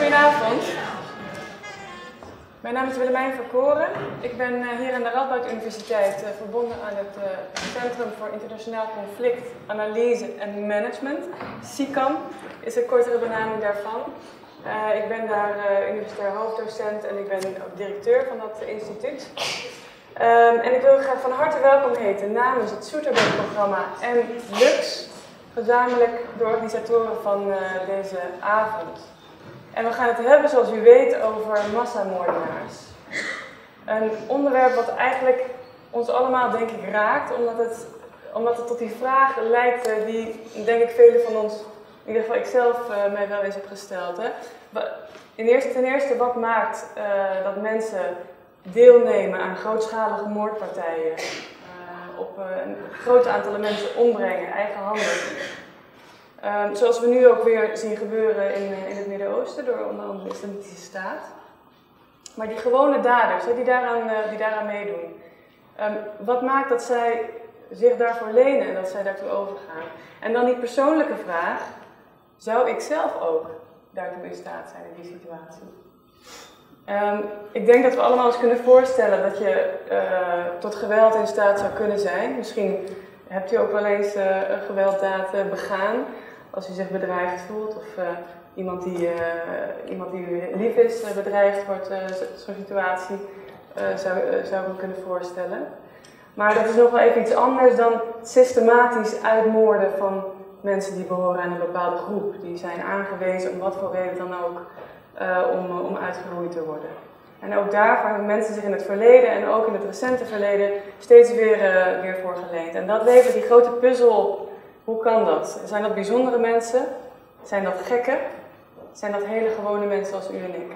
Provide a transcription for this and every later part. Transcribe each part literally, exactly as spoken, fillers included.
Goedenavond. Mijn naam is Willemijn Verkoren. Ik ben hier aan de Radboud Universiteit verbonden aan het Centrum voor Internationaal Conflict, Analyse en Management. CICAM is een kortere benaming daarvan. Uh, ik ben daar uh, universitair hoofddocent en ik ben ook directeur van dat instituut. Um, en ik wil u graag van harte welkom heten namens het Soeterberg-programma en Lux, gezamenlijk de organisatoren van uh, deze avond. En we gaan het hebben, zoals u weet, over massamoordenaars. Een onderwerp wat eigenlijk ons allemaal, denk ik, raakt, omdat het, omdat het tot die vraag leidt die, denk ik, velen van ons, in ieder geval ik zelf, uh, mij wel eens heb gesteld. Hè. In eerste, ten eerste, wat maakt uh, dat mensen deelnemen aan grootschalige moordpartijen, uh, op uh, een groot aantal mensen ombrengen, eigenhandig. Um, zoals we nu ook weer zien gebeuren in, uh, in het Midden-Oosten door onder andere de Islamitische Staat. Maar die gewone daders, hè, die, daaraan, uh, die daaraan meedoen, um, wat maakt dat zij zich daarvoor lenen en dat zij daartoe overgaan? En dan die persoonlijke vraag, zou ik zelf ook daartoe in staat zijn in die situatie? Um, ik denk dat we allemaal ons kunnen voorstellen dat je uh, tot geweld in staat zou kunnen zijn. Misschien hebt u ook wel eens uh, een gewelddaad uh, begaan als u zich bedreigd voelt of uh, iemand, die, uh, iemand die u lief is uh, bedreigd wordt, uh, zo'n situatie uh, zou, uh, zou ik me kunnen voorstellen. Maar dat is nog wel even iets anders dan systematisch uitmoorden van mensen die behoren aan een bepaalde groep. Die zijn aangewezen om wat voor reden dan ook uh, om, om uitgeroeid te worden. En ook daarvoor hebben mensen zich in het verleden en ook in het recente verleden steeds weer, uh, weer voor geleend. En dat levert die grote puzzel op. Hoe kan dat? Zijn dat bijzondere mensen? Zijn dat gekken? Zijn dat hele gewone mensen zoals u en ik?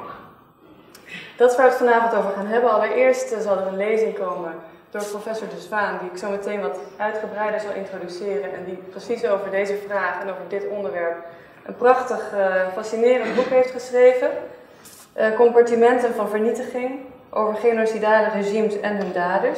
Dat is waar we het vanavond over gaan hebben. Allereerst uh, zal er een lezing komen door professor De Zwaan, die ik zo meteen wat uitgebreider zal introduceren en die precies over deze vraag en over dit onderwerp een prachtig, uh, fascinerend boek heeft geschreven. Uh, compartimenten van vernietiging over genocidale regimes en hun daders.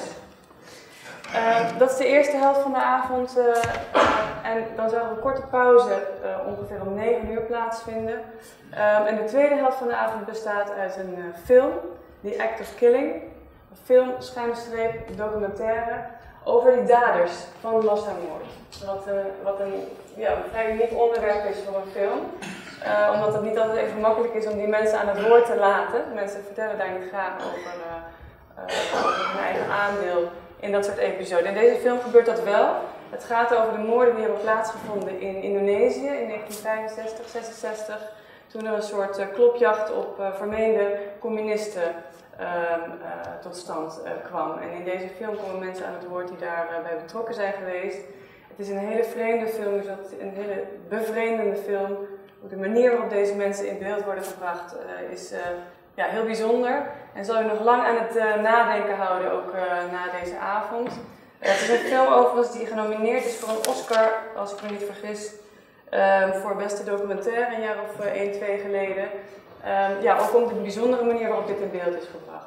Uh, dat is de eerste helft van de avond uh, uh, en dan zal er een korte pauze uh, ongeveer om negen uur plaatsvinden. Uh, en de tweede helft van de avond bestaat uit een uh, film, The Act of Killing. Een film, schuinstreep, documentaire over die daders van massamoord. Wat, uh, wat een, ja, een vrij uniek onderwerp is voor een film. Uh, omdat het niet altijd even makkelijk is om die mensen aan het woord te laten. Mensen vertellen daar niet graag over, uh, uh, over hun eigen aandeel in dat soort episoden. In deze film gebeurt dat wel. Het gaat over de moorden die hebben plaatsgevonden in Indonesië in negentien vijfenzestig, zesenzestig. Toen er een soort uh, klopjacht op uh, vermeende communisten uh, uh, tot stand uh, kwam. En in deze film komen mensen aan het woord die daarbij uh, betrokken zijn geweest. Het is een hele vreemde film, dus een hele bevreemdende film. De manier waarop deze mensen in beeld worden gebracht uh, is uh, ja, heel bijzonder en zal u nog lang aan het uh, nadenken houden, ook uh, na deze avond. Uh, het is een film overigens die genomineerd is voor een Oscar, als ik me niet vergis, uh, voor beste documentaire een jaar of uh, één, twee geleden. Uh, ja, ook om de bijzondere manier waarop dit in beeld is gebracht.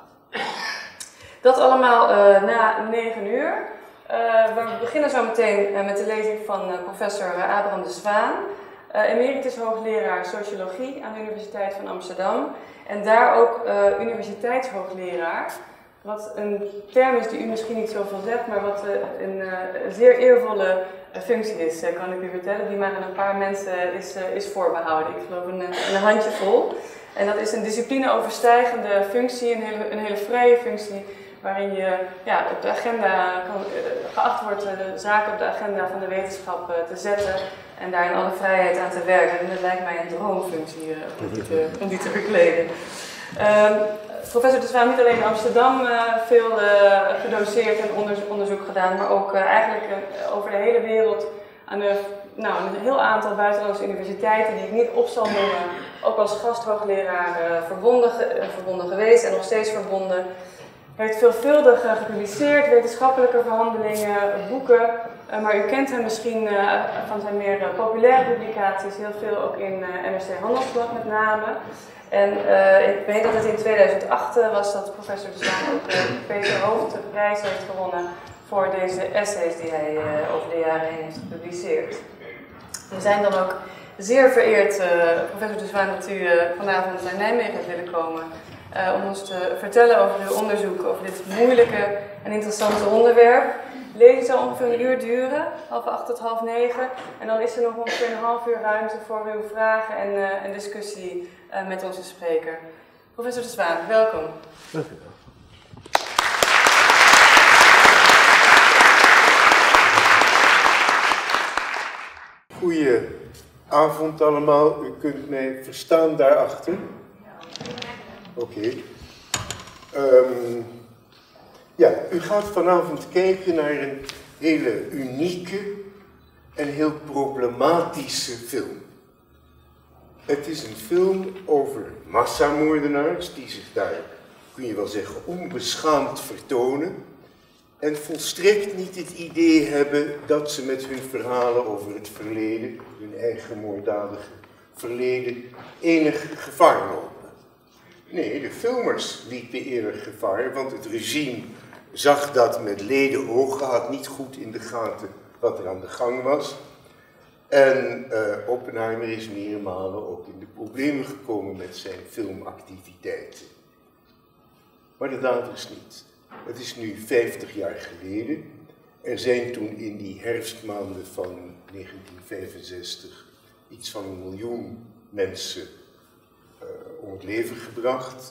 Dat allemaal uh, na negen uur. Uh, we beginnen zo meteen uh, met de lezing van uh, professor Abraham De Zwaan. Uh, emeritus hoogleraar sociologie aan de Universiteit van Amsterdam en daar ook uh, universiteitshoogleraar. Wat een term is die u misschien niet zoveel zegt, maar wat uh, een uh, zeer eervolle uh, functie is, uh, kan ik u vertellen, die maar aan een paar mensen is, uh, is voorbehouden. Ik geloof een, een handjevol. En dat is een discipline-overstijgende functie, een hele, een hele vrije functie, waarin je ja, op de agenda kan, uh, geacht wordt de zaken op de agenda van de wetenschap uh, te zetten en daar in alle vrijheid aan te werken. En dat lijkt mij een droomfunctie uh, om, die te, om die te verkleden. Uh, professor De Zwaan niet alleen in Amsterdam uh, veel uh, gedoseerd en onderzoek, onderzoek gedaan, maar ook uh, eigenlijk uh, over de hele wereld aan de, nou, een heel aantal buitenlandse universiteiten die ik niet op zal noemen, ook als gasthoogleraar uh, verbonden, uh, verbonden geweest en nog steeds verbonden. Hij heeft veelvuldig uh, gepubliceerd, wetenschappelijke verhandelingen, boeken, uh, maar u kent hem misschien uh, van zijn meer uh, populaire publicaties, heel veel ook in uh, N R C Handelsblad met name. En uh, ik weet dat het in tweeduizend acht uh, was dat professor De Zwaan ook de Peter Hoofdprijs heeft gewonnen voor deze essays die hij uh, over de jaren heen heeft gepubliceerd. We zijn dan ook zeer vereerd, uh, professor De Zwaan, dat u uh, vanavond naar Nijmegen heeft willen komen uh, om ons te vertellen over uw onderzoek, over dit moeilijke en interessante onderwerp. De lezing zal ongeveer een uur duren, half acht tot half negen. En dan is er nog ongeveer een half uur ruimte voor uw vragen en, uh, en discussie uh, met onze spreker. Professor De Zwaan, welkom. Dank u wel. Goedenavond allemaal. U kunt mij verstaan daarachter? Oké. Okay. Um, ja, u gaat vanavond kijken naar een hele unieke en heel problematische film. Het is een film over massamoordenaars die zich daar, kun je wel zeggen, onbeschaamd vertonen. En volstrekt niet het idee hebben dat ze met hun verhalen over het verleden, hun eigen moorddadige verleden, enig gevaar lopen. Nee, de filmers liepen enig gevaar, want het regime zag dat met leden ogen, had niet goed in de gaten wat er aan de gang was. En uh, Oppenheimer is meerdere malen ook in de problemen gekomen met zijn filmactiviteiten. Maar de daders niet. Het is nu vijftig jaar geleden. Er zijn toen in die herfstmaanden van negentien vijfenzestig iets van een miljoen mensen uh, om het leven gebracht.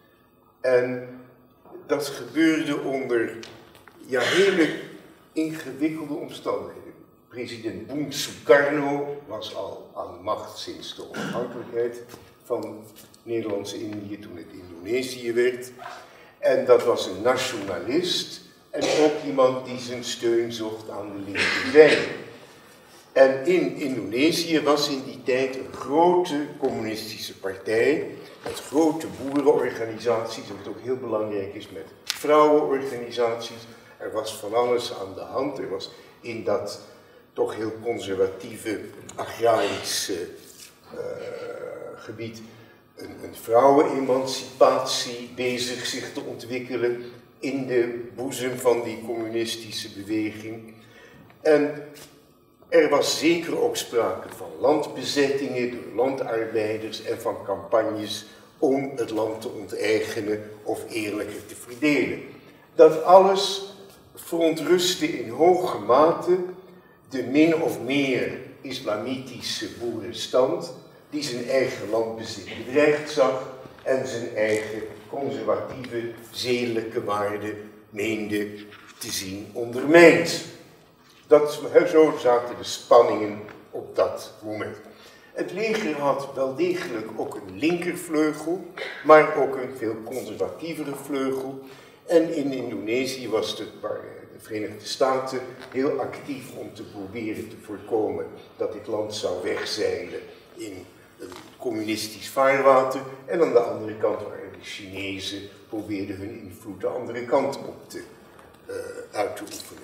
En dat gebeurde onder ja, hele ingewikkelde omstandigheden. President Boum Sukarno was al aan de macht sinds de onafhankelijkheid van Nederlands-Indië, toen het Indonesië werd. En dat was een nationalist en ook iemand die zijn steun zocht aan de linkerzijde. En in Indonesië was in die tijd een grote communistische partij met grote boerenorganisaties, wat ook heel belangrijk is met vrouwenorganisaties. Er was van alles aan de hand. Er was in dat toch heel conservatieve agrarische uh, gebied een, een vrouwenemancipatie bezig zich te ontwikkelen in de boezem van die communistische beweging. En er was zeker ook sprake van landbezettingen door landarbeiders en van campagnes om het land te onteigenen of eerlijker te verdelen. Dat alles verontrustte in hoge mate de min of meer islamitische boerenstand die zijn eigen landbezit bedreigd zag en zijn eigen conservatieve zedelijke waarden meende te zien ondermijnd. Dat, zo zaten de spanningen op dat moment. Het leger had wel degelijk ook een linkervleugel, maar ook een veel conservatievere vleugel. En in Indonesië was het, waar de Verenigde Staten heel actief om te proberen te voorkomen dat dit land zou wegzeilen in een communistisch vaarwater. En aan de andere kant waren de Chinezen probeerden hun invloed de andere kant op te, uh, uit te oefenen.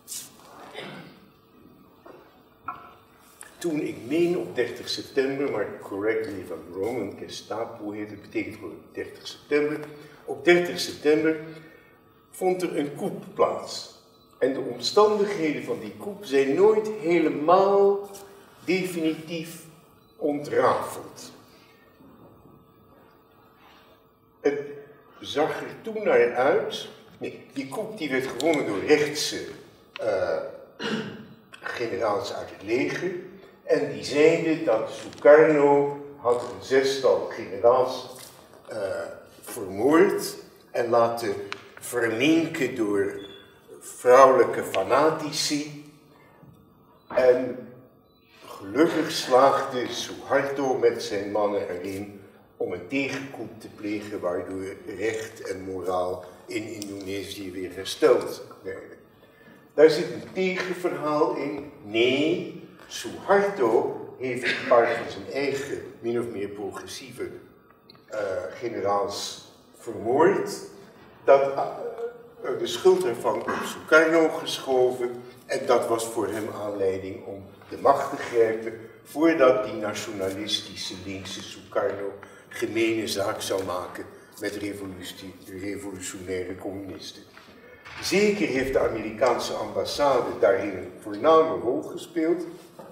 Toen, ik meen op dertig september, maar correct me if I'm wrong, een Gestapo heet het, betekent gewoon dertig september. Op dertig september vond er een coup plaats. En de omstandigheden van die coup zijn nooit helemaal definitief ontrafeld. Het zag er toen naar uit, nee, die coup die werd gewonnen door rechtse uh, generaals uit het leger. En die zeiden dat Sukarno had een zestal generaals uh, vermoord en laten verminken door vrouwelijke fanatici. En gelukkig slaagde Suharto met zijn mannen erin om een tegencoup te plegen waardoor recht en moraal in Indonesië weer hersteld werden. Daar zit een tegenverhaal in. Nee, Suharto heeft een paar van zijn eigen, min of meer progressieve uh, generaals vermoord. Dat, uh, de schuld ervan op Sukarno geschoven. En dat was voor hem aanleiding om de macht te grijpen, voordat die nationalistische linkse Sukarno gemene zaak zou maken met revolutionaire communisten. Zeker heeft de Amerikaanse ambassade daarin een voorname rol gespeeld.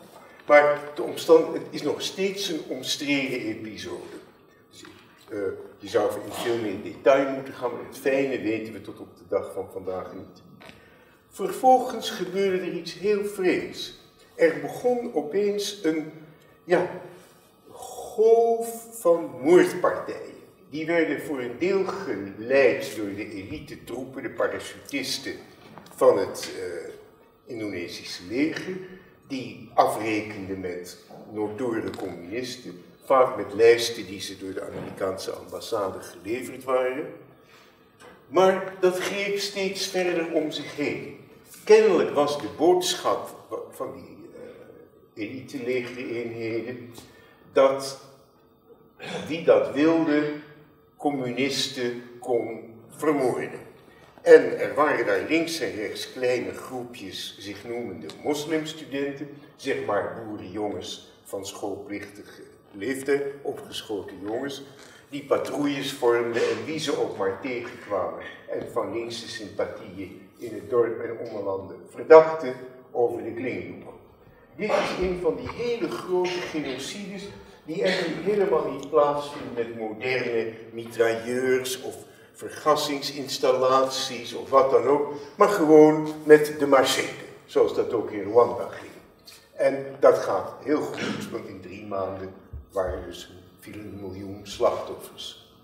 Maar de omstand, het is nog steeds een omstreden episode. Dus, uh, je zou in veel meer detail moeten gaan, maar het fijne weten we tot op de dag van vandaag niet. Vervolgens gebeurde er iets heel vreemds. Er begon opeens een ja, golf van moordpartijen. Die werden voor een deel geleid door de elite troepen, de parachutisten van het uh, Indonesische leger, die afrekenden met notoire communisten, vaak met lijsten die ze door de Amerikaanse ambassade geleverd waren. Maar dat greep steeds verder om zich heen. Kennelijk was de boodschap van die uh, elite-legereenheden dat wie dat wilde, communisten kon vermoorden. En er waren daar links en rechts kleine groepjes, zich noemende moslimstudenten, zeg maar boerenjongens van schoolplichtige leeftijd, opgeschoten jongens, die patrouilles vormden en wie ze ook maar tegenkwamen en van linkse sympathieën in het dorp en ommelanden verdachten over de klingoek. Dit is een van die hele grote genocides die eigenlijk helemaal niet plaatsvinden met moderne mitrailleurs of vergassingsinstallaties of wat dan ook, maar gewoon met de machete, zoals dat ook in Rwanda ging. En dat gaat heel goed, want in drie maanden waren dus vielen een miljoen slachtoffers.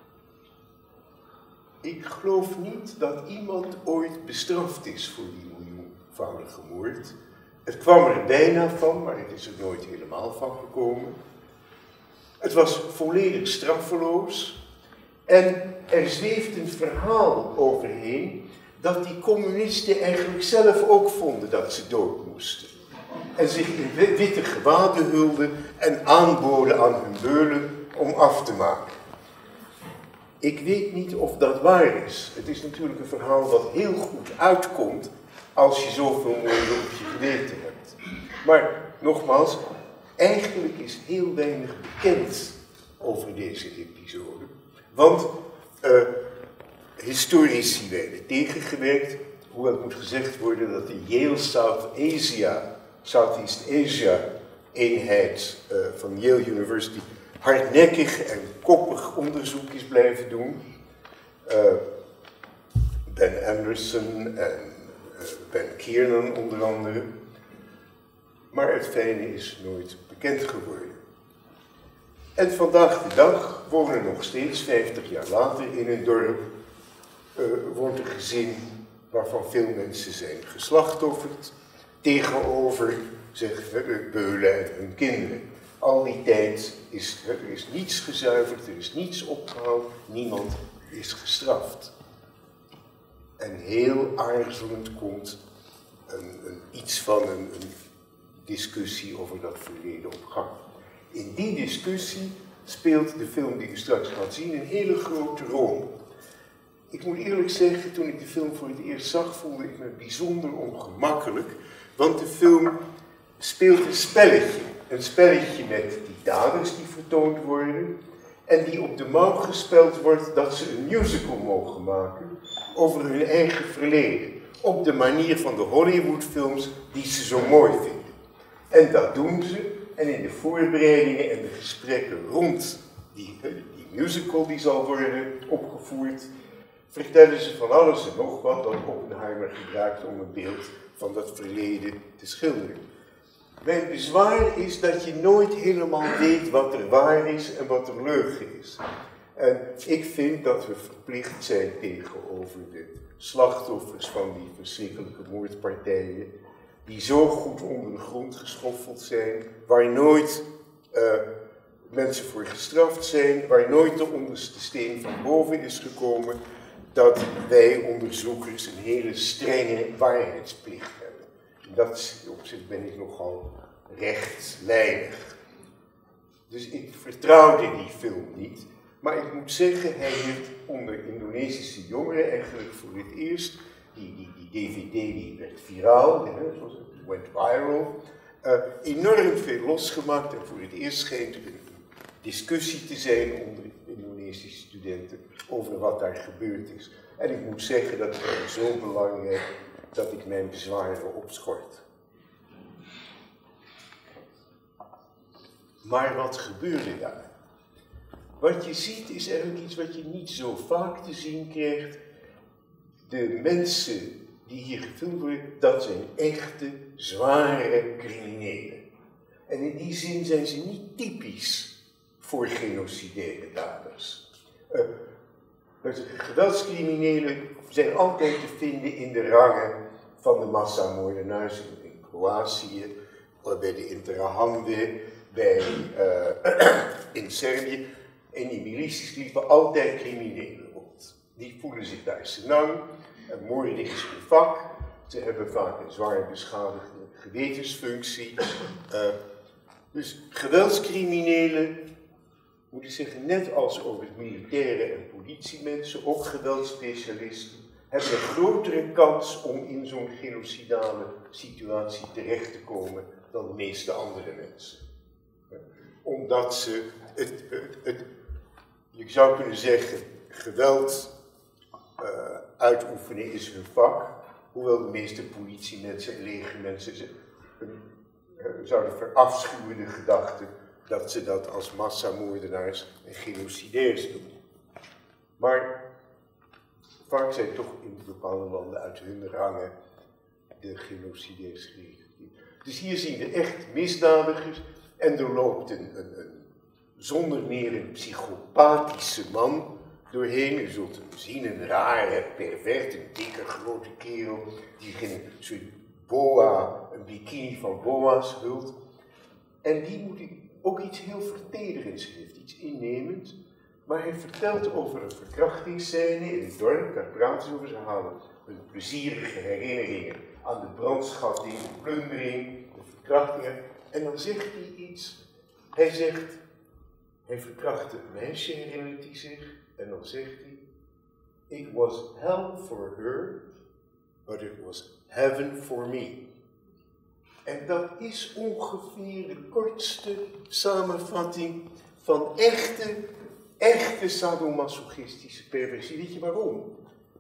Ik geloof niet dat iemand ooit bestraft is voor die miljoenvoudige moord. Het kwam er bijna van, maar het is er nooit helemaal van gekomen. Het was volledig straffeloos. En er zweeft een verhaal overheen dat die communisten eigenlijk zelf ook vonden dat ze dood moesten. En zich in witte gewaden hulden en aanboden aan hun beulen om af te maken. Ik weet niet of dat waar is. Het is natuurlijk een verhaal dat heel goed uitkomt als je zoveel moeite op je geweten hebt. Maar nogmaals, eigenlijk is heel weinig bekend over deze episode. Want uh, historici werden tegengewerkt, hoewel het moet gezegd worden dat de Yale South Asia, Southeast Asia eenheid uh, van Yale University hardnekkig en koppig onderzoek is blijven doen. Uh, Ben Anderson en uh, Ben Kiernan onder andere. Maar het fijne is nooit bekend geworden. En vandaag de dag wonen nog steeds, vijftig jaar later, in een dorp, uh, woont een gezin waarvan veel mensen zijn geslachtofferd, tegenover, zeg, de beulen en hun kinderen. Al die tijd is er is niets gezuiverd, er is niets opgehaald, niemand is gestraft. En heel aarzelend komt een, een, iets van een, een discussie over dat verleden op gang. In die discussie speelt de film die u straks gaat zien een hele grote rol. Ik moet eerlijk zeggen, toen ik de film voor het eerst zag, voelde ik me bijzonder ongemakkelijk, want de film speelt een spelletje. Een spelletje met die daders die vertoond worden en die op de mouw gespeld wordt dat ze een musical mogen maken over hun eigen verleden. Op de manier van de Hollywoodfilms die ze zo mooi vinden. En dat doen ze. En in de voorbereidingen en de gesprekken rond die, die musical die zal worden opgevoerd, vertellen ze van alles en nog wat dat Oppenheimer gebruikt om een beeld van dat verleden te schilderen. Mijn bezwaar is dat je nooit helemaal weet wat er waar is en wat er leugen is. En ik vind dat we verplicht zijn tegenover de slachtoffers van die verschrikkelijke moordpartijen, die zo goed onder de grond geschoffeld zijn, waar nooit uh, mensen voor gestraft zijn, waar nooit de onderste steen van boven is gekomen, dat wij onderzoekers een hele strenge waarheidsplicht hebben. In dat opzicht ben ik nogal rechtlijnig. Dus ik vertrouwde die film niet, maar ik moet zeggen, hij heeft onder Indonesische jongeren eigenlijk voor het eerst, die, die, die D V D die werd viraal, hè, zoals het went viral, uh, enorm veel losgemaakt en voor het eerst schijnt er een discussie te zijn onder Indonesische studenten over wat daar gebeurd is. En ik moet zeggen, dat is zo belangrijk dat ik mijn bezwaren opschort. Maar wat gebeurde daar? Wat je ziet is eigenlijk iets wat je niet zo vaak te zien krijgt. De mensen die hier gefilmd worden, dat zijn echte, zware criminelen. En in die zin zijn ze niet typisch voor genocidaire daders. Uh, geweldscriminelen zijn altijd te vinden in de rangen van de massamoordenaars in, in Kroatië, bij de Interhande, bij, uh, in Servië. En die milities liepen altijd criminelen rond. Die voelen zich daar senang, en moorden is hun vak, ze hebben vaak een zwaar beschadigde gewetensfunctie. Uh, dus geweldscriminelen, moet ik zeggen, net als over militaire en politiemensen, ook geweldsspecialisten, hebben een grotere kans om in zo'n genocidale situatie terecht te komen dan de meeste andere mensen. Omdat ze, het, het, het, je zou kunnen zeggen, geweld uh, uitoefenen is hun vak, hoewel de meeste politiemensen en legermensen ze, uh, zouden verafschuwen de gedachte dat ze dat als massamoordenaars en genocidairs doen. Maar vaak zijn toch in bepaalde landen uit hun rangen de genocidairs gerekend. Dus hier zien we echt misdadigers en er loopt een, een, een zonder meer een psychopathische man doorheen. U zult hem zien, een rare, pervert, een dikke, grote kerel die een soort boa, een bikini van boa's hult. En die moet ook iets heel vertederends heeft, iets innemends. Maar hij vertelt over een verkrachtingsscène in het dorp, daar praten ze over, ze halen hun plezierige herinneringen aan de brandschatting, de plundering, de verkrachtingen. En dan zegt hij iets, hij zegt, hij verkrachtte een meisje, herinnert hij zich, en dan zegt hij, it was hell for her, but it was heaven for me. En dat is ongeveer de kortste samenvatting van echte, echte sadomasochistische perversie. Weet je waarom?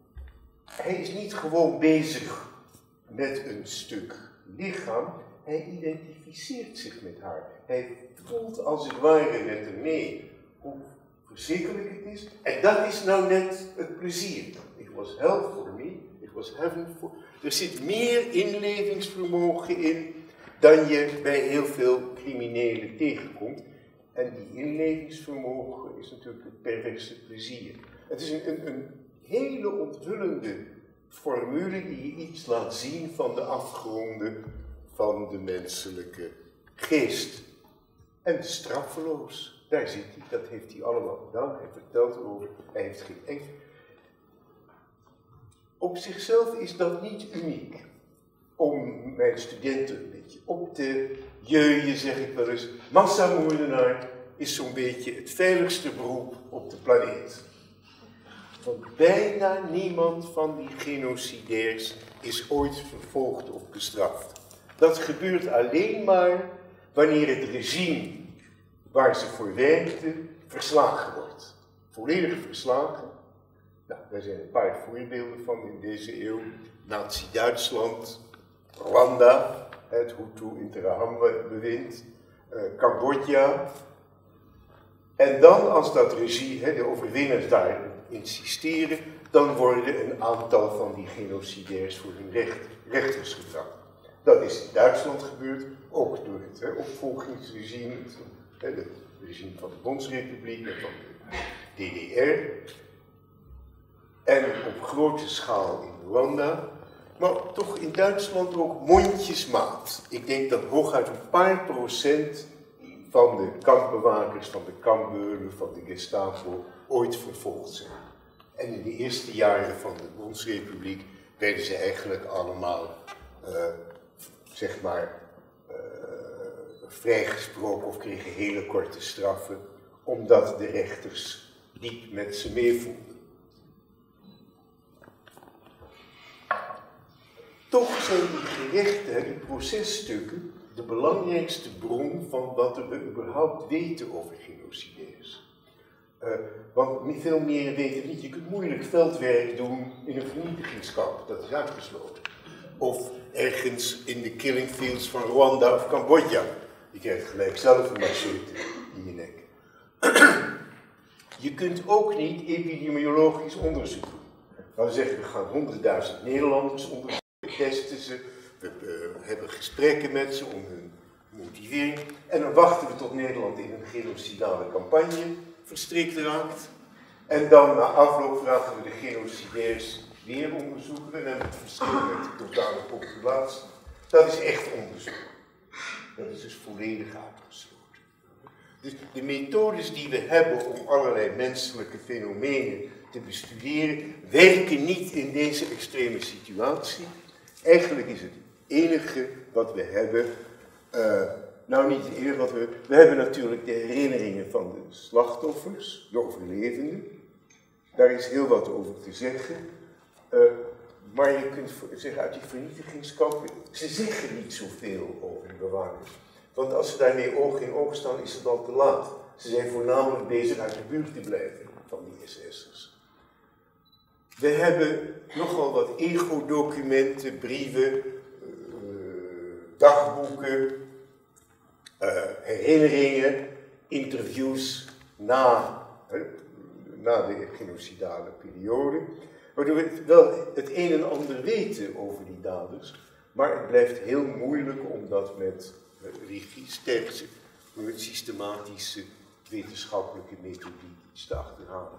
Hij is niet gewoon bezig met een stuk lichaam, hij identificeert zich met haar. Hij voelt als het ware met haar mee hoe verschrikkelijk het is. En dat is nou net het plezier. It was hell for me, it was heaven for... Er zit meer inlevingsvermogen in dan je bij heel veel criminelen tegenkomt. En die inlevingsvermogen is natuurlijk het perverse plezier. Het is een, een, een hele onthullende formule die je iets laat zien van de afgronden van de menselijke geest. En straffeloos, daar zit hij, dat heeft hij allemaal gedaan, hij vertelt erover, hij heeft geen enkel... Op zichzelf is dat niet uniek. Om mijn studenten een beetje op te jeuien, zeg ik wel eens, massamoordenaar is zo'n beetje het veiligste beroep op de planeet. Want bijna niemand van die genocidairs is ooit vervolgd of bestraft. Dat gebeurt alleen maar wanneer het regime waar ze voor werkten verslagen wordt. Volledig verslagen. Nou, daar zijn een paar voorbeelden van in deze eeuw. Nazi-Duitsland, Rwanda, het Hutu-Interahamwe-bewind, uh, Cambodja. En dan, als dat regime, de overwinnaars daar insisteren, dan worden een aantal van die genocidairs voor hun recht, rechters gebracht. Dat is in Duitsland gebeurd, ook door het hè, opvolgingsregime, het, hè, het regime van de Bondsrepubliek en van de D D R. En op grote schaal in Rwanda, maar toch in Duitsland ook mondjesmaat. Ik denk dat hooguit een paar procent van de kampbewakers, van de kampbeulen, van de Gestapo ooit vervolgd zijn. En in de eerste jaren van de Bondsrepubliek werden ze eigenlijk allemaal, uh, zeg maar, uh, vrijgesproken of kregen hele korte straffen, omdat de rechters diep met ze meevoelden. Toch zijn die gerechten, die processtukken, de belangrijkste bron van wat we überhaupt weten over genocidairs. Uh, want niet veel meer weten we niet. Je kunt moeilijk veldwerk doen in een vernietigingskamp, dat is uitgesloten. Of ergens in de killing fields van Rwanda of Cambodja. Je krijgt gelijk zelf een machete in je nek. Je kunt ook niet epidemiologisch onderzoek doen. We zeggen, we gaan honderdduizend Nederlanders onderzoeken, testen ze, we uh, hebben gesprekken met ze om hun motivering. En dan wachten we tot Nederland in een genocidale campagne verstrikt raakt. En dan na afloop vragen we de genocidairs weer onderzoeken. En hebben we het verschil met de totale populatie. Dat is echt onderzoek. Dat is dus volledig uitgesloten. Dus de methodes die we hebben om allerlei menselijke fenomenen te bestuderen, werken niet in deze extreme situatie. Eigenlijk is het enige wat we hebben, uh, nou niet het enige wat we hebben, we hebben natuurlijk de herinneringen van de slachtoffers, de overlevenden. Daar is heel wat over te zeggen. Uh, maar je kunt zeggen uit die vernietigingskampen, ze zeggen niet zoveel over de bewakers. Want als ze daarmee oog in oog staan, is het al te laat. Ze zijn voornamelijk bezig uit de buurt te blijven van die S S'ers. We hebben nogal wat ego-documenten, brieven, uh, dagboeken, uh, herinneringen, interviews na, uh, na de genocidale periode. Waardoor we wel het een en ander weten over die daders, maar het blijft heel moeilijk om dat met registerse, met systematische, wetenschappelijke methodiek iets te achterhalen.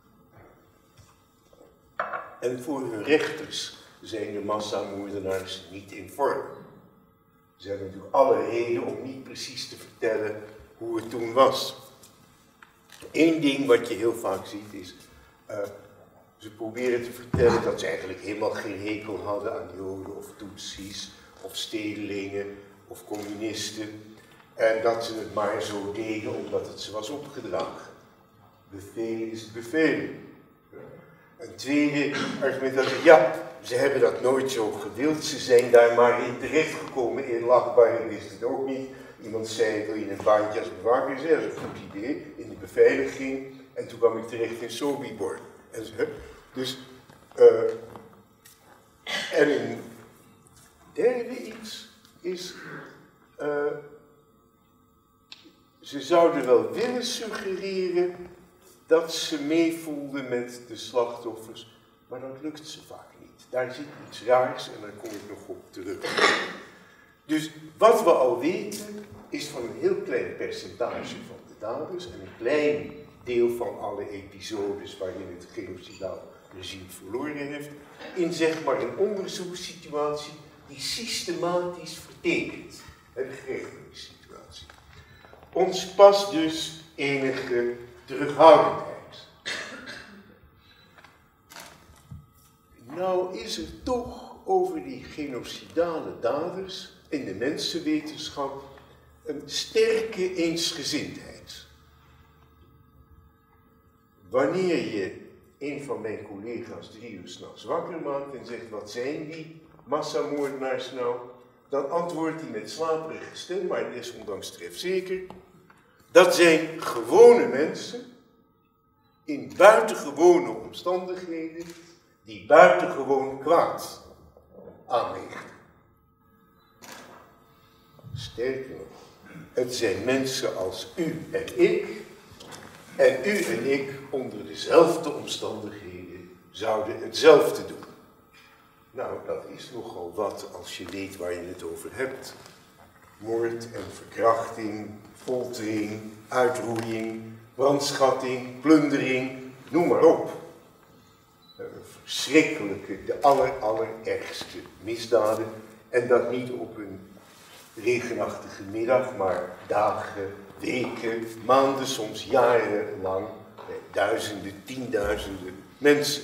En voor hun rechters zijn de massamoordenaars niet in vorm. Ze hebben natuurlijk alle reden om niet precies te vertellen hoe het toen was. Eén ding wat je heel vaak ziet is, uh, ze proberen te vertellen dat ze eigenlijk helemaal geen hekel hadden aan Joden of Tutsis of stedelingen of communisten. En dat ze het maar zo deden omdat het ze was opgedragen. Bevelen is bevelen. Een tweede argument dat ik, ja, ze hebben dat nooit zo gewild, ze zijn daar maar in terechtgekomen. In Lachbar wist het ook niet. Iemand zei, wil je een baantje als bewaker? Dat is een goed idee, in de beveiliging. En toen kwam ik terecht in Sobibor. En zo, dus, uh, en een derde iets is, uh, ze zouden wel willen suggereren dat ze meevoelden met de slachtoffers, maar dat lukt ze vaak niet. Daar zit iets raars en daar kom ik nog op terug. Dus wat we al weten is van een heel klein percentage van de daders en een klein deel van alle episodes waarin het genocidaal regime verloren heeft, in zeg maar een onderzoekssituatie die systematisch vertekent. De gerechtelijke situatie. Ons past dus enige terughoudendheid. Nou is er toch over die genocidale daders in de mensenwetenschap een sterke eensgezindheid. Wanneer je een van mijn collega's drie uur 's nachts wakker maakt en zegt, wat zijn die massamoordenaars nou? Dan antwoordt hij met slaperige stem, maar desondanks trefzeker. Dat zijn gewone mensen in buitengewone omstandigheden die buitengewoon kwaad aanrichten. Sterker nog, het zijn mensen als u en ik, en u en ik onder dezelfde omstandigheden zouden hetzelfde doen. Nou, dat is nogal wat als je weet waar je het over hebt. Moord en verkrachting, foltering, uitroeiing, brandschatting, plundering, noem maar op. Verschrikkelijke, de aller, allerergste misdaden. En dat niet op een regenachtige middag, maar dagen, weken, maanden, soms jarenlang. Duizenden, tienduizenden mensen.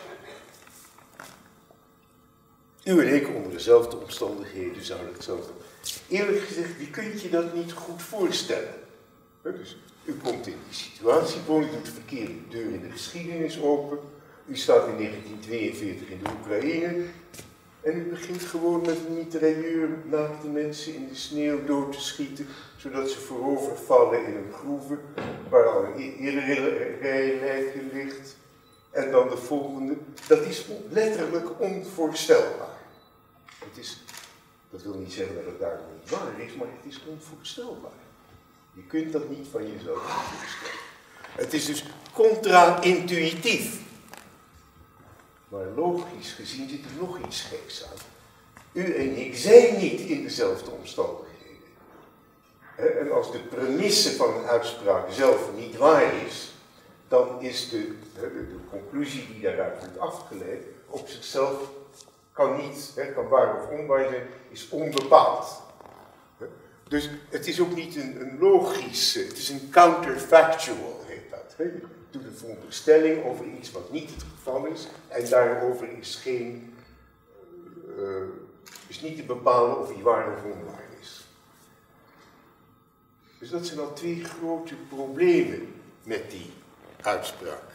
U en ik onder dezelfde omstandigheden zouden hetzelfde doen. Eerlijk gezegd, je kunt je dat niet goed voorstellen. Dus u komt in die situatie, u doet de verkeerde deur in de geschiedenis open. U staat in negentien tweeënveertig in de Oekraïne. En u begint gewoon met een mitrailleur naakte mensen in de sneeuw dood te schieten, zodat ze voorover vallen in een groeve waar al een eerdere rij lijken ligt. En dan de volgende. Dat is letterlijk onvoorstelbaar. Het is Dat wil niet zeggen dat het daarom niet waar is, maar het is onvoorstelbaar. Je kunt dat niet van jezelf voorstellen. Het is dus contra-intuïtief. Maar logisch gezien zit er nog iets geks aan. U en ik zijn niet in dezelfde omstandigheden. En als de premisse van een uitspraak zelf niet waar is, dan is de, de, de conclusie die daaruit wordt afgeleid op zichzelf kan niet, kan waar of onwaar zijn, is onbepaald. Dus het is ook niet een, een logische, het is een counterfactual, heet dat. Je doet een veronderstelling over iets wat niet het geval is, en daarover is geen, uh, is niet te bepalen of die waar of onwaar is. Dus dat zijn al twee grote problemen met die uitspraak.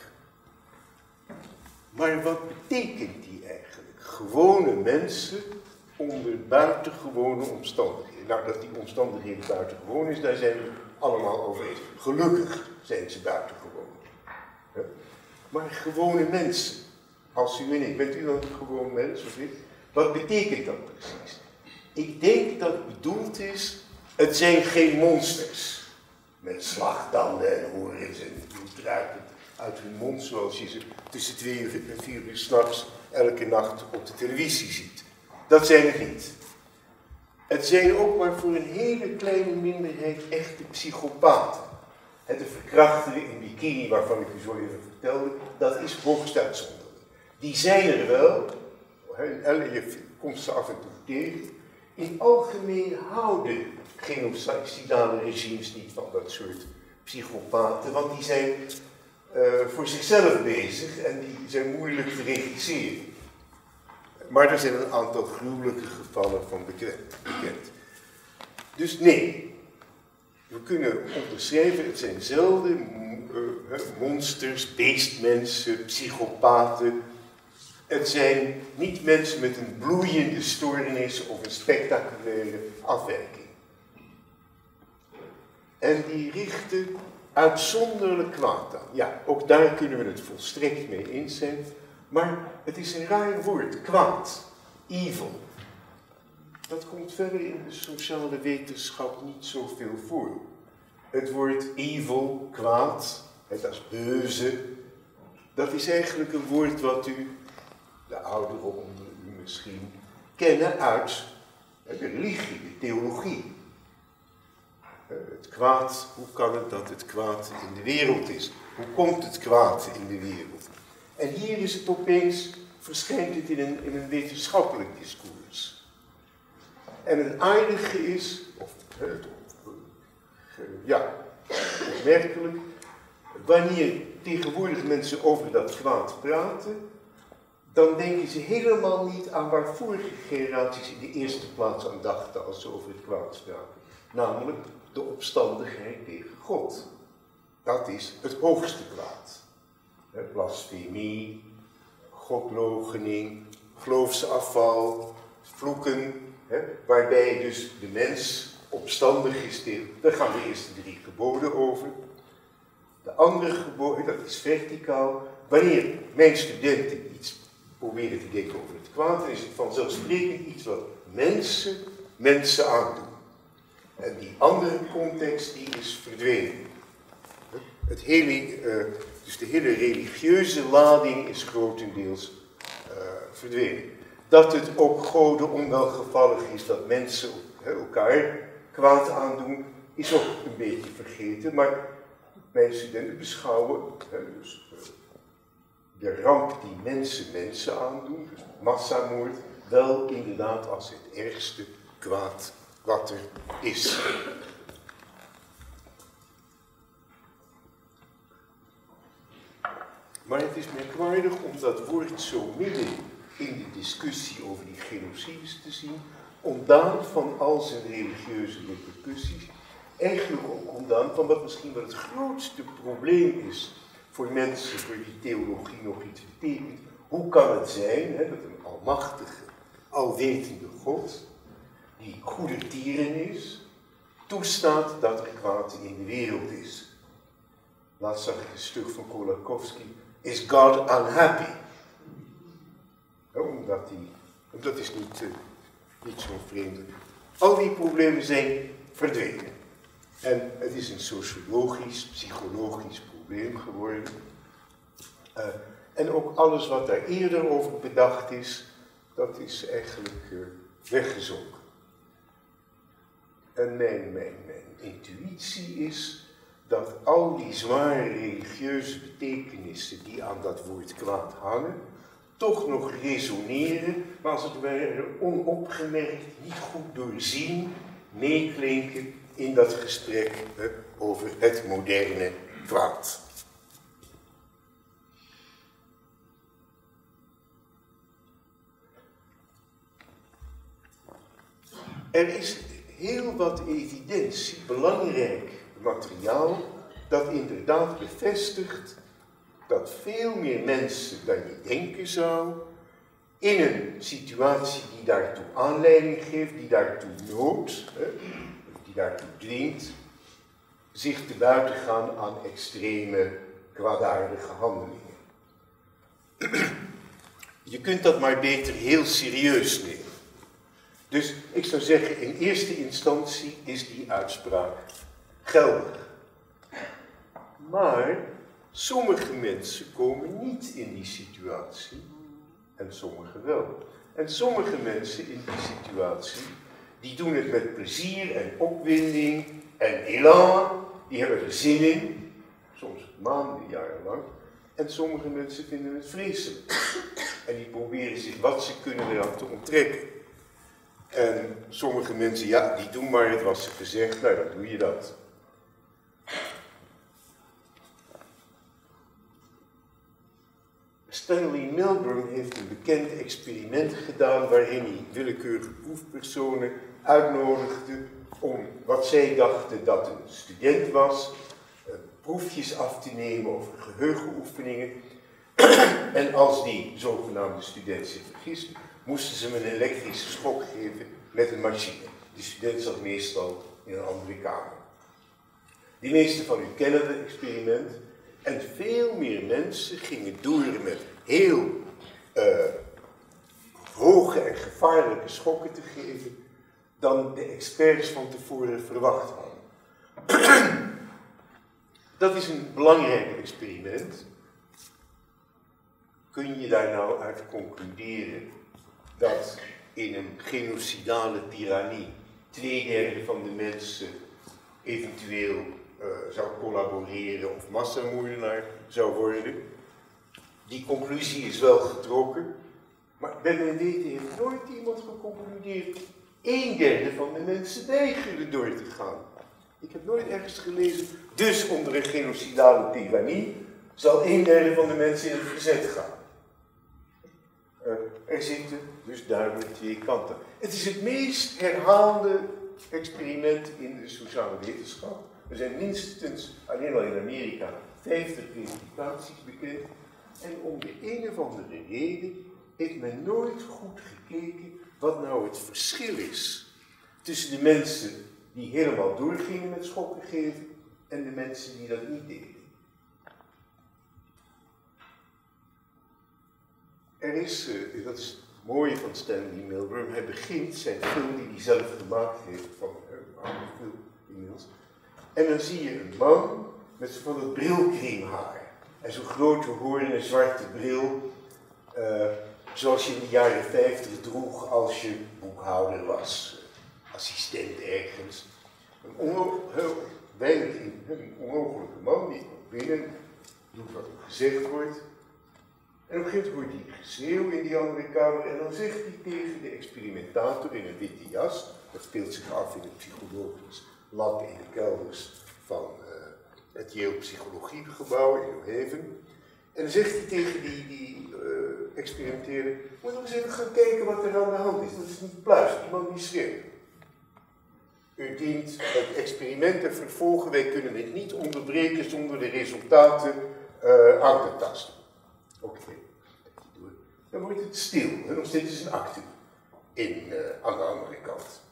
Maar wat betekent die eigenlijk? Gewone mensen onder buitengewone omstandigheden. Nou, dat die omstandigheden buitengewoon is, daar zijn we allemaal over eens. Gelukkig zijn ze buitengewoon. Ja? Maar gewone mensen, als u en ik, bent u dan een gewoon mens of ik? Wat betekent dat precies? Ik denk dat het bedoeld is, het zijn geen monsters. Met slagtanden en horens en bloed ruikt uit hun mond, zoals je ze tussen twee en vier uur 's nachts elke nacht op de televisie ziet. Dat zijn het niet. Het zijn ook maar voor een hele kleine minderheid echte psychopaten. De verkrachter in bikini, waarvan ik u zo even vertelde, dat is hoogst uitzonderlijk. Die zijn er wel, en je komt ze af en toe tegen. In het algemeen houden genocidale regimes niet van dat soort psychopaten, want die zijn uh, voor zichzelf bezig en die zijn moeilijk te regisseren. Maar er zijn een aantal gruwelijke gevallen van bekend. Dus nee, we kunnen onderschrijven, het zijn zelden uh, monsters, beestmensen, psychopaten. Het zijn niet mensen met een bloeiende stoornis of een spectaculaire afwijking. En die richten uitzonderlijk kwaad aan. Ja, ook daar kunnen we het volstrekt mee eens zijn. Maar het is een raar woord, kwaad, evil. Dat komt verder in de sociale wetenschap niet zoveel voor. Het woord evil, kwaad, dat is beuze, dat is eigenlijk een woord wat u, de ouderen onder u misschien, kennen uit de religie, de theologie. Het kwaad, hoe kan het dat het kwaad in de wereld is? Hoe komt het kwaad in de wereld? En hier is het opeens, verschijnt het in een, in een wetenschappelijk discours. En het aardige is, of het, ja, opmerkelijk, wanneer tegenwoordig mensen over dat kwaad praten, dan denken ze helemaal niet aan waar vorige generaties in de eerste plaats aan dachten als ze over het kwaad spraken. Namelijk de opstandigheid tegen God. Dat is het hoogste kwaad. Blasfemie, godloochening, geloofsafval, vloeken, hè, waarbij dus de mens opstandig is tegen. Daar gaan de eerste drie geboden over. De andere geboden, dat is verticaal. Wanneer mijn studenten iets proberen te denken over het kwaad, dan is het vanzelfsprekend iets wat mensen mensen aandoen. En die andere context, die is verdwenen. Het hele, uh, dus de hele religieuze lading is grotendeels uh, verdwenen. Dat het ook goden onwelgevallig is dat mensen he, elkaar kwaad aandoen, is ook een beetje vergeten. Maar mijn studenten beschouwen he, dus, uh, de ramp die mensen mensen aandoen, dus massamoord, wel inderdaad als het ergste kwaad wat er is. Maar het is merkwaardig om dat woord zo midden in de discussie over die genocides te zien, ontdaan van al zijn religieuze repercussies, eigenlijk ook ontdaan van wat misschien wel het grootste probleem is voor mensen, voor wie theologie nog iets betekent. Hoe kan het zijn hè, dat een almachtige, alwetende God, die goedertieren is, toestaat dat er kwaad in de wereld is? Laatst zag ik een stuk van Kolakowski, Is God unhappy? Ja, omdat hij, dat is niet uh, niet zo vreemd. Al die problemen zijn verdwenen. En het is een sociologisch, psychologisch probleem geworden. Uh, en ook alles wat daar eerder over bedacht is, dat is eigenlijk uh, weggezonken. En mijn, mijn, mijn intuïtie is dat al die zware religieuze betekenissen die aan dat woord kwaad hangen, toch nog resoneren, maar als het ware onopgemerkt, niet goed doorzien, meeklinken in dat gesprek hè, over het moderne kwaad. Er is heel wat evidentie, belangrijk materiaal, dat inderdaad bevestigt dat veel meer mensen dan je denken zou, in een situatie die daartoe aanleiding geeft, die daartoe noodt, hè, die daartoe dwingt, zich te buiten gaan aan extreme, kwaadaardige handelingen. Je kunt dat maar beter heel serieus nemen. Dus ik zou zeggen, in eerste instantie is die uitspraak geldig. Maar sommige mensen komen niet in die situatie en sommige wel. En sommige mensen in die situatie, die doen het met plezier en opwinding en elan, die hebben er zin in, soms maanden, jarenlang. En sommige mensen vinden het vreselijk. En die proberen zich wat ze kunnen eraan te onttrekken. En sommige mensen, ja, die doen maar het wat ze gezegd, nou dan doe je dat. Stanley Milgram heeft een bekend experiment gedaan waarin hij willekeurige proefpersonen uitnodigde om wat zij dachten dat een student was, proefjes af te nemen over geheugenoefeningen. En als die zogenaamde student zich vergiste, moesten ze hem een elektrische schok geven met een machine. Die student zat meestal in een andere kamer. Die meesten van u kennen het experiment. En veel meer mensen gingen door met heel uh, hoge en gevaarlijke schokken te geven dan de experts van tevoren verwacht hadden. Dat is een belangrijk experiment. Kun je daar nou uit concluderen dat in een genocidale tirannie twee derde van de mensen eventueel uh, zou collaboreren of massamoordenaar zou worden? Die conclusie is wel getrokken, maar bij mijn weten heeft nooit iemand geconcludeerd een derde van de mensen weigeren door te gaan. Ik heb nooit ergens gelezen, dus onder een genocidale tirannie zal een derde van de mensen in het verzet gaan. Uh, er zitten dus duidelijk twee kanten. Het is het meest herhaalde experiment in de sociale wetenschap. Er zijn minstens, alleen al in Amerika, vijftig reputaties bekend. En om de een of andere reden heeft men nooit goed gekeken wat nou het verschil is tussen de mensen die helemaal doorgingen met schokken geven en de mensen die dat niet deden. Er is, uh, dat is het mooie van Stanley Milgram, hij begint zijn film die hij zelf gemaakt heeft, van een uh, oude film inmiddels. En dan zie je een man met van dat brilcreamhaar en zo'n grote hoornen zwarte bril, uh, zoals je in de jaren vijftig droeg als je boekhouder was, uh, assistent ergens. Een onmo- heel weinig in, een onmogelijke man die binnen doet wat er gezegd wordt. En op een gegeven moment hoort hij geschreeuw in die andere kamer en dan zegt hij tegen de experimentator in een witte jas, dat speelt zich af in het psychologisch lab in de kelders van uh, het Yale Psychologiegebouw in New Haven. En dan zegt hij tegen die, die uh, experimenteerder, moet nog eens even gaan kijken wat er aan de hand is. Dat is niet pluis, die man die schreeuwt. U dient het experiment te vervolgen, wij kunnen het niet onderbreken zonder de resultaten uh, aan te tasten. Oké, okay. Dan wordt het stil, en nog steeds is een actu in, uh, aan de andere kant.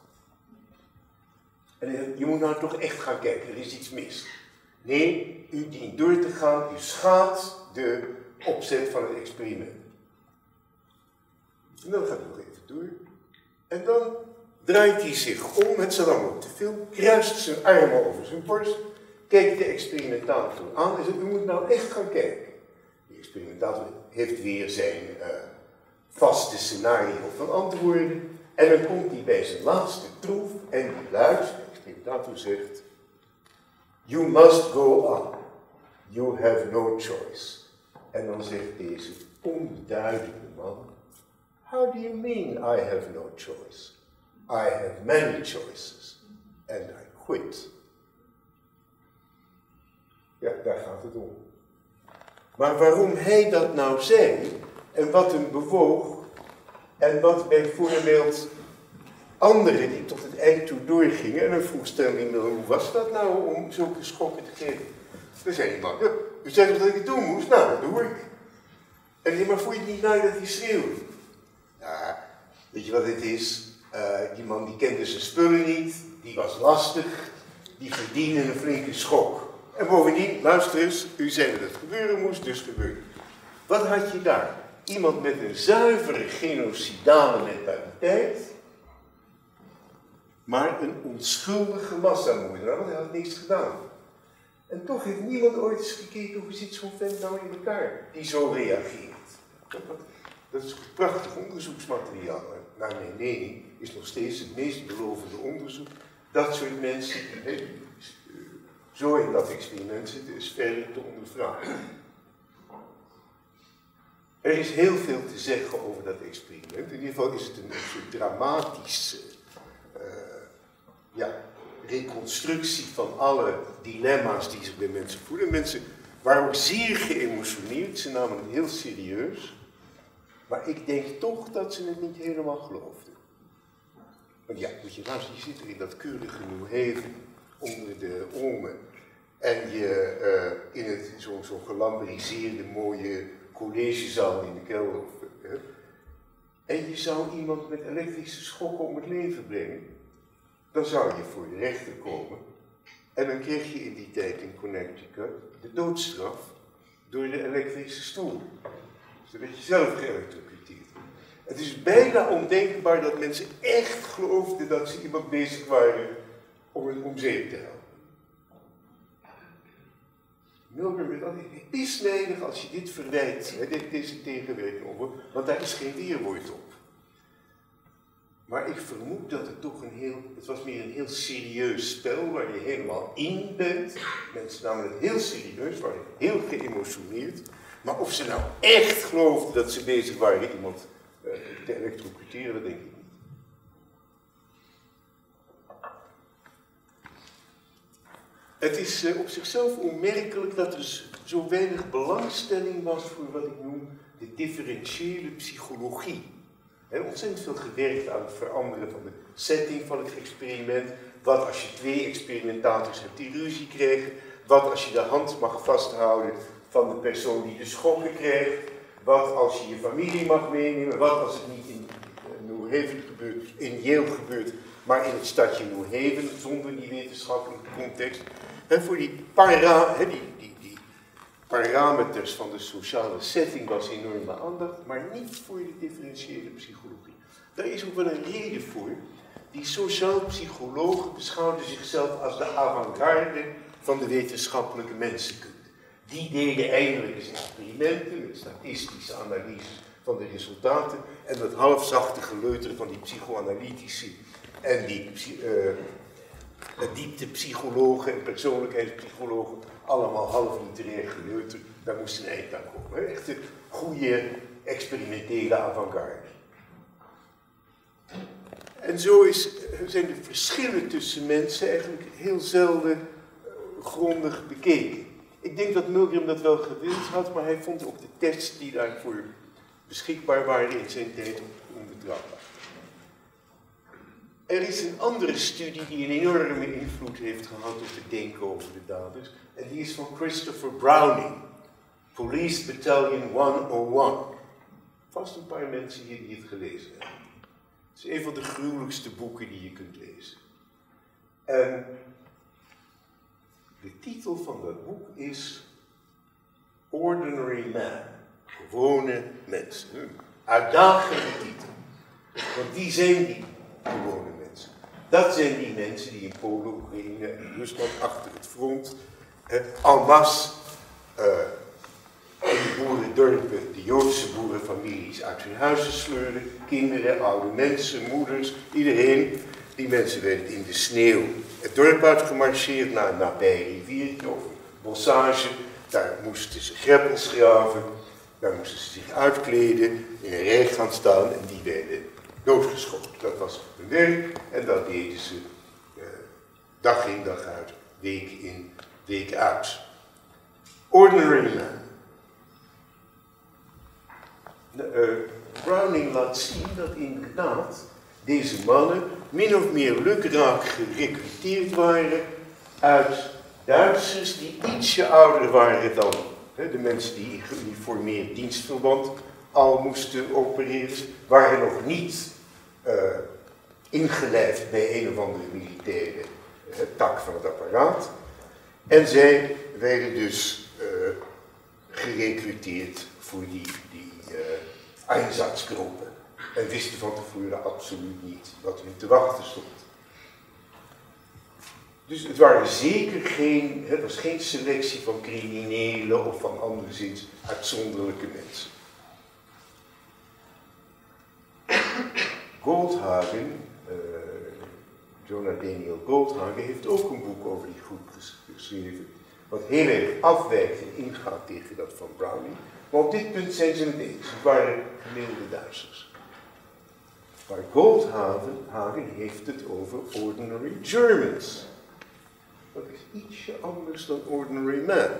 En je moet nou toch echt gaan kijken, er is iets mis. Nee, u dient door te gaan, u schaadt de opzet van het experiment. En dan gaat u nog even door. En dan draait hij zich om, het staat allemaal op de film, kruist zijn armen over zijn borst, kijkt de experimentator aan en zegt, u moet nou echt gaan kijken. De experimentator heeft weer zijn uh, vaste scenario van antwoorden en dan komt hij bij zijn laatste troef en die luidt, de experimentator zegt, you must go on, you have no choice. En dan zegt deze onbeduidende man, how do you mean I have no choice? I have many choices, and I quit. Ja, daar gaat het om. Maar waarom hij dat nou zei, en wat hem bewoog, en wat bijvoorbeeld anderen die tot het eind toe doorgingen, en dan vroeg Stanley Miller, hoe was dat nou om zulke schokken te geven? Dan zei die man, ja, u zei toch dat ik het doen moest? Nou, dat doe ik. En die, maar voel je het niet naar dat hij schreeuwde? Ja, weet je wat het is? Uh, die man die kende zijn spullen niet, die was lastig, die verdiende een flinke schok. En bovendien, luister eens, u zei dat het gebeuren moest, dus gebeurde. Wat had je daar? Iemand met een zuivere genocidale mentaliteit, maar een onschuldige massamoordenaar, want hij had niks gedaan. En toch heeft niemand ooit eens gekeken hoe zit zo'n vent nou in elkaar, die zo reageert. Dat is prachtig onderzoeksmateriaal. Naar mijn mening is nog steeds het meest belovende onderzoek. Dat soort mensen die zo in dat experiment zitten, is verder te ondervragen. Er is heel veel te zeggen over dat experiment. In ieder geval is het een, een soort dramatische uh, ja, reconstructie van alle dilemma's die zich bij mensen voelen. Mensen waren ook zeer geëmotioneerd, ze namen het heel serieus. Maar ik denk toch dat ze het niet helemaal geloofden. Want ja, moet je luisteren, je zit er in dat keurige New Haven, onder de olmen. En je uh, in het zo'n zo gelamberiseerde mooie collegezaal in de kelder. Uh, en je zou iemand met elektrische schokken om het leven brengen. Dan zou je voor de rechter komen. En dan kreeg je in die tijd in Connecticut de doodstraf door de elektrische stoel. Zodat je zelf geëlektrocuteerd wordt. Het is bijna ondenkbaar dat mensen echt geloofden dat ze iemand bezig waren om het om zeep te helpen. Milgram werd altijd pisnijdig als je dit verwijt, hè, deze tegenwerking op, want daar is geen weerwoord op. Maar ik vermoed dat het toch een heel, het was meer een heel serieus spel waar je helemaal in bent. Mensen namen het heel serieus, waren heel geëmotioneerd. Maar of ze nou echt geloofden dat ze bezig waren iemand uh, te elektrocuteren, dat denk ik niet. Het is uh, op zichzelf onmerkelijk dat er zo weinig belangstelling was voor wat ik noem de differentiële psychologie. Er is ontzettend veel gewerkt aan het veranderen van de setting van het experiment. Wat als je twee experimentators hebt die ruzie krijgen. Wat als je de hand mag vasthouden van de persoon die de schokken krijgt. Wat als je je familie mag meenemen. Wat als het niet in New Haven gebeurt, in Yale gebeurt, maar in het stadje New Haven, zonder die wetenschappelijke context. He, voor die, para, he, die, die, die parameters van de sociale setting was enorme aandacht, maar niet voor de differentiële psychologie. Daar is ook wel een reden voor. Die sociaal psychologen beschouwden zichzelf als de avant-garde van de wetenschappelijke mensenkunde. Die deden eindelijk eens experimenten met statistische analyses van de resultaten en dat halfzachte geleuter van die psychoanalytici en die uh, dieptepsychologen en persoonlijkheidspsychologen, allemaal half literair geleuter, daar moest een eind aan komen. Echt een goede experimentele avant-garde. En zo is, zijn de verschillen tussen mensen eigenlijk heel zelden uh, grondig bekeken. Ik denk dat Milgram dat wel gewild had, maar hij vond ook de tests die daarvoor beschikbaar waren in zijn tijd onbetrouwbaar. Er is een andere studie die een enorme invloed heeft gehad op het denken over de daders. En die is van Christopher Browning, Police Battalion honderdéén. Vast een paar mensen hier die het gelezen hebben. Het is een van de gruwelijkste boeken die je kunt lezen. En de titel van dat boek is Ordinary Man. Gewone mensen. Uitdagende titel. Want die zijn die gewone mensen. Dat zijn die mensen die in Polen, Oekraïne en Rusland achter het front eh, en masse uh, in de boerendorpen de Joodse boerenfamilies uit hun huizen sleurden. Kinderen, oude mensen, moeders, iedereen. Die mensen werden in de sneeuw het dorp uitgemarcheerd naar een nabij riviertje of een bossage. Daar moesten ze greppels graven, daar moesten ze zich uitkleden, in een rij gaan staan en die werden doodgeschoten. Dat was hun werk en dat deden ze eh, dag in dag uit, week in week uit. Ordinary man. Uh, Browning laat zien dat inderdaad deze mannen min of meer lukraak gerecruiteerd waren uit Duitsers die ietsje ouder waren dan hè, de mensen die in geuniformeerd dienstverband al moesten opereren, waren nog niet uh, ingelijfd bij een of andere militaire uh, tak van het apparaat. En zij werden dus uh, gerecruiteerd voor die, die uh, Einsatzgroepen. En wisten van tevoren absoluut niet wat hun te wachten stond. Dus het waren zeker geen, het was geen selectie van criminelen of van anderszins uitzonderlijke mensen. Goldhagen, uh, Jonah Daniel Goldhagen, heeft ook een boek over die groep geschreven, wat heel erg afwijkt en ingaat tegen dat van Browning. Maar op dit punt zijn ze het eens. Het waren gemiddelde Duitsers. Maar Goldhagen heeft het over ordinary Germans. Dat is ietsje anders dan ordinary man.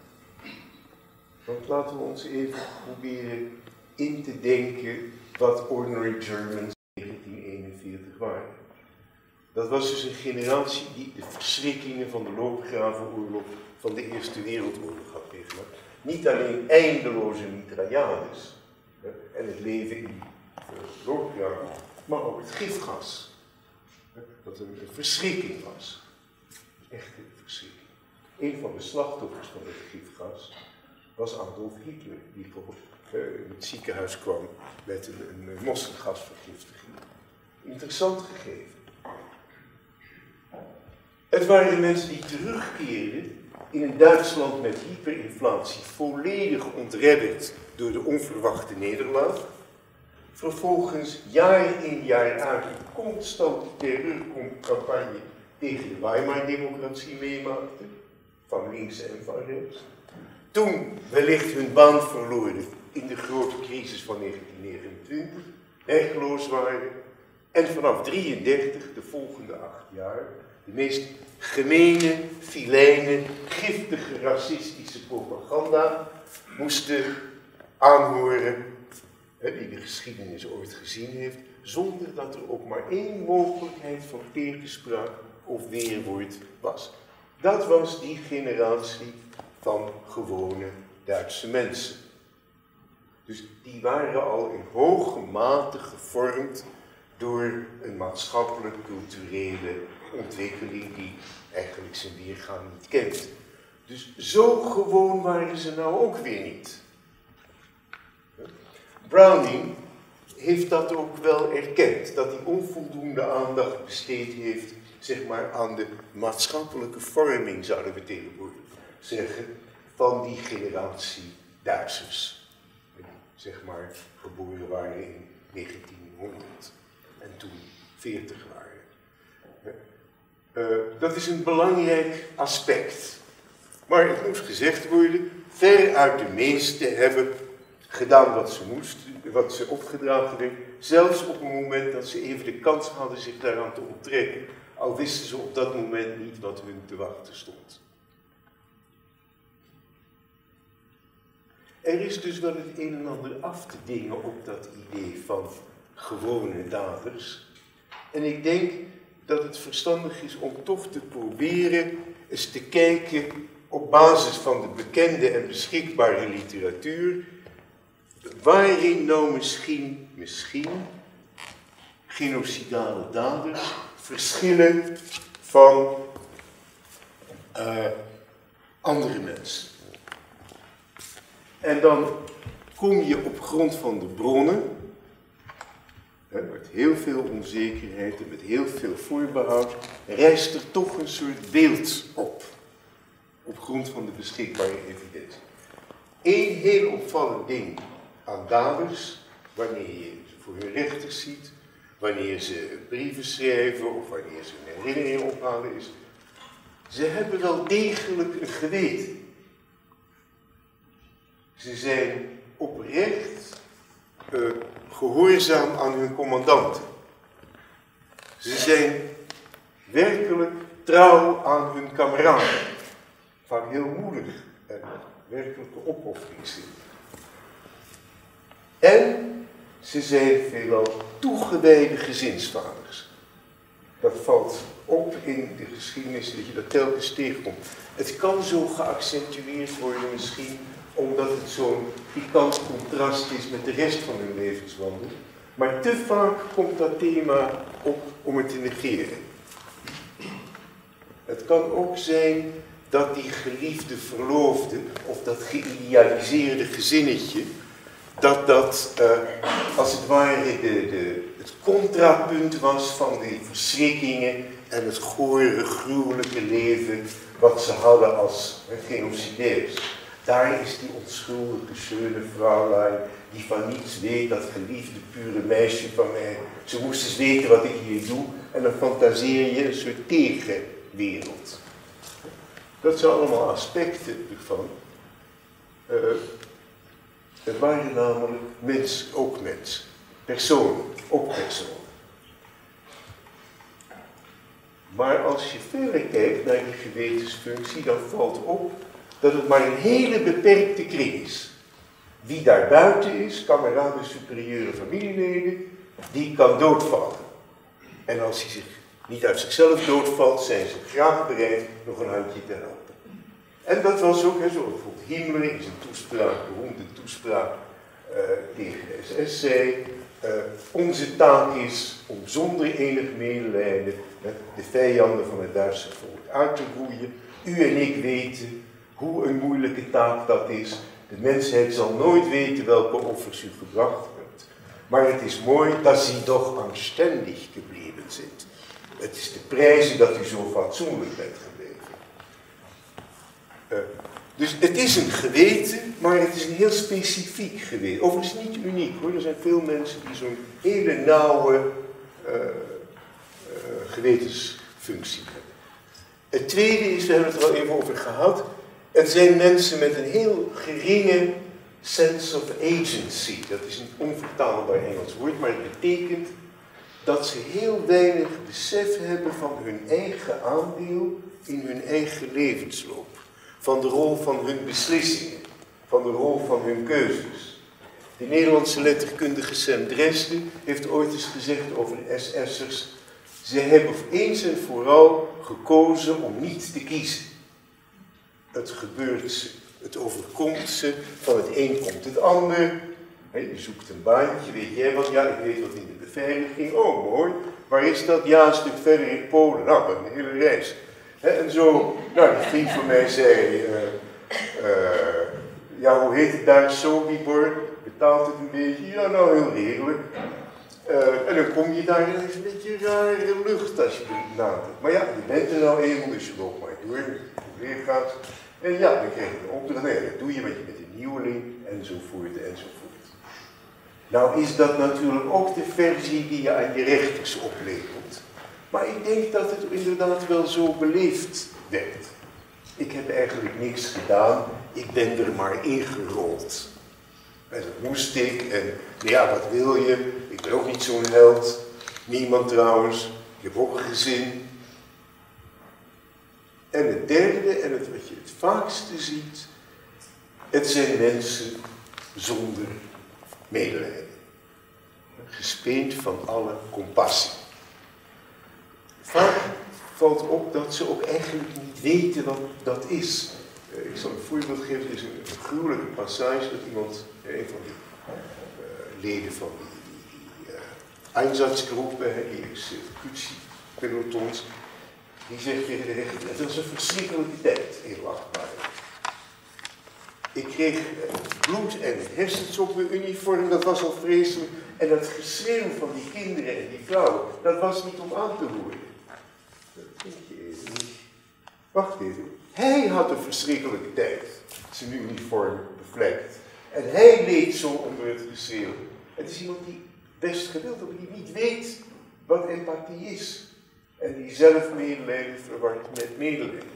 Want laten we ons even proberen in te denken wat ordinary Germans in negentien eenenveertig waren. Dat was dus een generatie die de verschrikkingen van de loopgravenoorlog van de Eerste Wereldoorlog had meegemaakt. Niet alleen eindeloze mitraillades en het leven in de loopgraven, maar ook het gifgas. Dat een verschrikking was. Echt een verschrikking. Een van de slachtoffers van het gifgas was Adolf Hitler, die voor, uh, in het ziekenhuis kwam met een, een mosterdgasvergiftiging. Interessant gegeven. Het waren mensen die terugkeerden in een Duitsland met hyperinflatie, volledig ontredderd door de onverwachte nederlaag. Vervolgens jaar in jaar uit een constante terreurcampagne tegen de Weimar-democratie meemaakte, van links en van rechts. Toen wellicht hun baan verloren in de grote crisis van negentien negenentwintig, werkloos waren en vanaf drieëndertig, de volgende acht jaar, de meest gemene, filijne, giftige racistische propaganda moesten aanhoren, hè, die de geschiedenis ooit gezien heeft, zonder dat er ook maar één mogelijkheid van tegenspraak of weerwoord was. Dat was die generatie van gewone Duitse mensen. Dus die waren al in hoge mate gevormd door een maatschappelijk-culturele ontwikkeling die eigenlijk zijn weergaan niet kent. Dus zo gewoon waren ze nou ook weer niet. Browning heeft dat ook wel erkend, dat hij onvoldoende aandacht besteed heeft, zeg maar, aan de maatschappelijke vorming, zouden we tegenwoordig zeggen, van die generatie Duitsers. Die, zeg maar, geboren waren in negentienhonderd en toen veertig waren. Uh, dat is een belangrijk aspect. Maar het moest gezegd worden, veruit de meesten hebben gedaan wat ze moesten, wat ze opgedragen werd, zelfs op het moment dat ze even de kans hadden zich daaraan te onttrekken, al wisten ze op dat moment niet wat hun te wachten stond. Er is dus wel het een en ander af te dingen op dat idee van gewone daders. En ik denk dat het verstandig is om toch te proberen eens te kijken op basis van de bekende en beschikbare literatuur, waarin nou misschien, misschien genocidale daders verschillen van uh, andere mensen. En dan kom je op grond van de bronnen met heel veel onzekerheid en met heel veel voorbehoud, rijst er toch een soort beeld op. Op grond van de beschikbare evidentie. Eén heel opvallend ding aan daders, wanneer je ze voor hun rechters ziet, wanneer ze brieven schrijven of wanneer ze een herinnering ophalen, is, ze hebben wel degelijk een geweten. Ze zijn oprecht uh, gehoorzaam aan hun commandanten. Ze zijn werkelijk trouw aan hun kameraden. Vaak heel moedig en werkelijke opoffering. En ze zijn veelal toegewijde gezinsvaders. Dat valt op in de geschiedenis dat je dat telkens tegenkomt. Het kan zo geaccentueerd worden misschien omdat het zo'n pikant contrast is met de rest van hun levenswandel. Maar te vaak komt dat thema op om het te negeren. Het kan ook zijn dat die geliefde verloofde, of dat geïdealiseerde gezinnetje, dat dat uh, als het ware de, de, het contrapunt was van die verschrikkingen en het gore, gruwelijke leven wat ze hadden als genocidaires. Daar is die onschuldige, schöne vrouwlijn die van niets weet, dat geliefde, pure meisje van mij. Ze moest eens weten wat ik hier doe en dan fantaseer je een soort tegenwereld. Dat zijn allemaal aspecten ervan. Uh, het waren namelijk mens, ook mens. Personen, ook personen. Maar als je verder kijkt naar die gewetensfunctie, dan valt op dat het maar een hele beperkte kring is. Wie daar buiten is, kameraden, superieure familieleden, die kan doodvallen. En als hij zich niet uit zichzelf doodvalt, zijn ze graag bereid nog een handje te helpen. En dat was ook, hè, zo bijvoorbeeld Himmler in zijn toespraak, beroemde toespraak uh, tegen de S S zei, uh, onze taak is om zonder enig medelijden uh, de vijanden van het Duitse volk uit te roeien. U en ik weten hoe een moeilijke taak dat is. De mensheid zal nooit weten welke offers u gebracht hebt. Maar het is mooi dat ze toch aanständig gebleven zijn. Het is de prijzen dat u zo fatsoenlijk bent gebleven. Uh, dus het is een geweten, maar het is een heel specifiek geweten. Overigens niet uniek hoor, er zijn veel mensen die zo'n hele nauwe uh, uh, gewetensfunctie hebben. Het tweede is, we hebben het er al even over gehad, het zijn mensen met een heel geringe sense of agency. Dat is een onvertaalbaar Engels woord, maar het betekent dat ze heel weinig besef hebben van hun eigen aandeel in hun eigen levensloop. Van de rol van hun beslissingen, van de rol van hun keuzes. De Nederlandse letterkundige Sam Dresden heeft ooit eens gezegd over de S S'ers, ze hebben eens en vooral gekozen om niet te kiezen. Het gebeurt ze, het overkomt ze, van het een komt het ander. He, je zoekt een baantje, weet jij wat? Ja, ik weet wat in de beveiliging. Oh, mooi. Waar is dat? Ja, een stuk verder in Polen. Nou, dat is een hele reis. He, en zo, nou, die vriend van mij zei, uh, uh, ja, hoe heet het daar? Sobibor, betaalt het een beetje? Ja, nou, heel redelijk. Uh, en dan kom je daar en is een beetje rare lucht als je er nadert. Maar ja, je bent er nou eenmaal, dus je loopt maar door, hoe weer gaat. En ja, dan krijg je een opdracht, nee, dat doe je, want je bent een nieuweling, enzovoort, enzovoort. Nou is dat natuurlijk ook de versie die je aan je rechters oplepelt. Maar ik denk dat het inderdaad wel zo beleefd werd. Ik heb eigenlijk niks gedaan, ik ben er maar ingerold. En dat moest ik, en ja, wat wil je? Ik ben ook niet zo'n held. Niemand trouwens. Ik heb ook een gezin. En het derde, en het wat je het vaakste ziet, het zijn mensen zonder medelijden. Gespeend van alle compassie. Vaak valt op dat ze ook eigenlijk niet weten wat dat is. Uh, ik zal een voorbeeld geven, er is een, een gruwelijke passage dat iemand, een van de uh, leden van die, die uh, Einsatzgroepen, die executiepelotons, die zegt tegen de rechter, het was een verschrikkelijke tijd, heel achtbaar. Ik kreeg bloed en hersens op mijn uniform, dat was al vreselijk. En dat geschreeuw van die kinderen en die vrouwen, dat was niet om aan te horen. Dat denk je even niet. Wacht even. Hij had een verschrikkelijke tijd. Zijn uniform bevlekt. En hij leed zo onder het geschreeuw. Het is iemand die best gewild, maar die niet weet wat empathie is. En die zelf medelijden verwart met medelijden.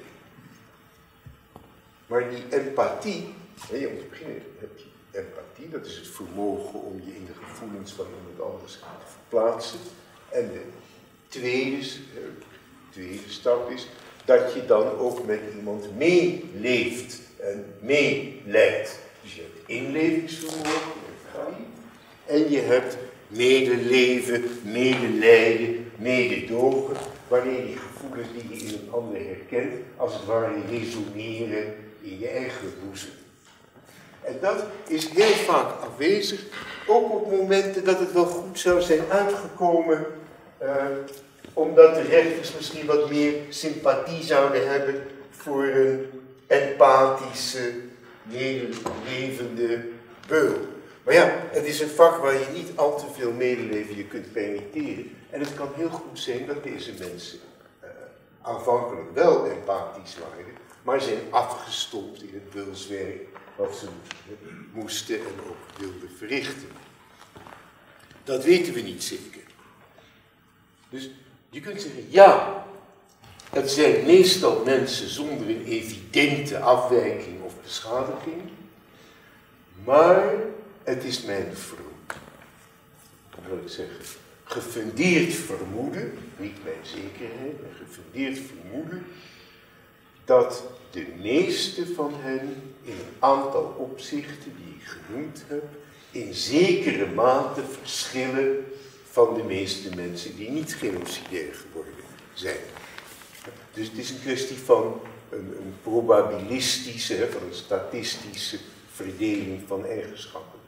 Maar die empathie, hè, om te beginnen heb je empathie, dat is het vermogen om je in de gevoelens van iemand anders te verplaatsen. En de tweede, de tweede stap is dat je dan ook met iemand meeleeft en meeleidt. Dus je hebt inlevingsvermogen, en je hebt medeleven, medelijden, mededogen, wanneer die gevoelens die je in een ander herkent, als het ware resoneren in je eigen boezem. En dat is heel vaak afwezig, ook op momenten dat het wel goed zou zijn uitgekomen, uh, omdat de rechters misschien wat meer sympathie zouden hebben voor een empathische, medelevende beul. Maar ja, het is een vak waar je niet al te veel medeleven je kunt permitteren. En het kan heel goed zijn dat deze mensen uh, aanvankelijk wel empathisch waren, maar zijn afgestompt in het beulswerk wat ze moesten en ook wilden verrichten. Dat weten we niet zeker. Dus je kunt zeggen, ja, het zijn meestal mensen zonder een evidente afwijking of beschadiging, maar het is mijn vermoeden, wat wil ik zeggen, gefundeerd vermoeden, niet mijn zekerheid, maar gefundeerd vermoeden, dat de meeste van hen in een aantal opzichten die ik genoemd heb, in zekere mate verschillen van de meeste mensen die niet genocidair geworden zijn. Dus het is een kwestie van een, een probabilistische, van een statistische verdeling van eigenschappen.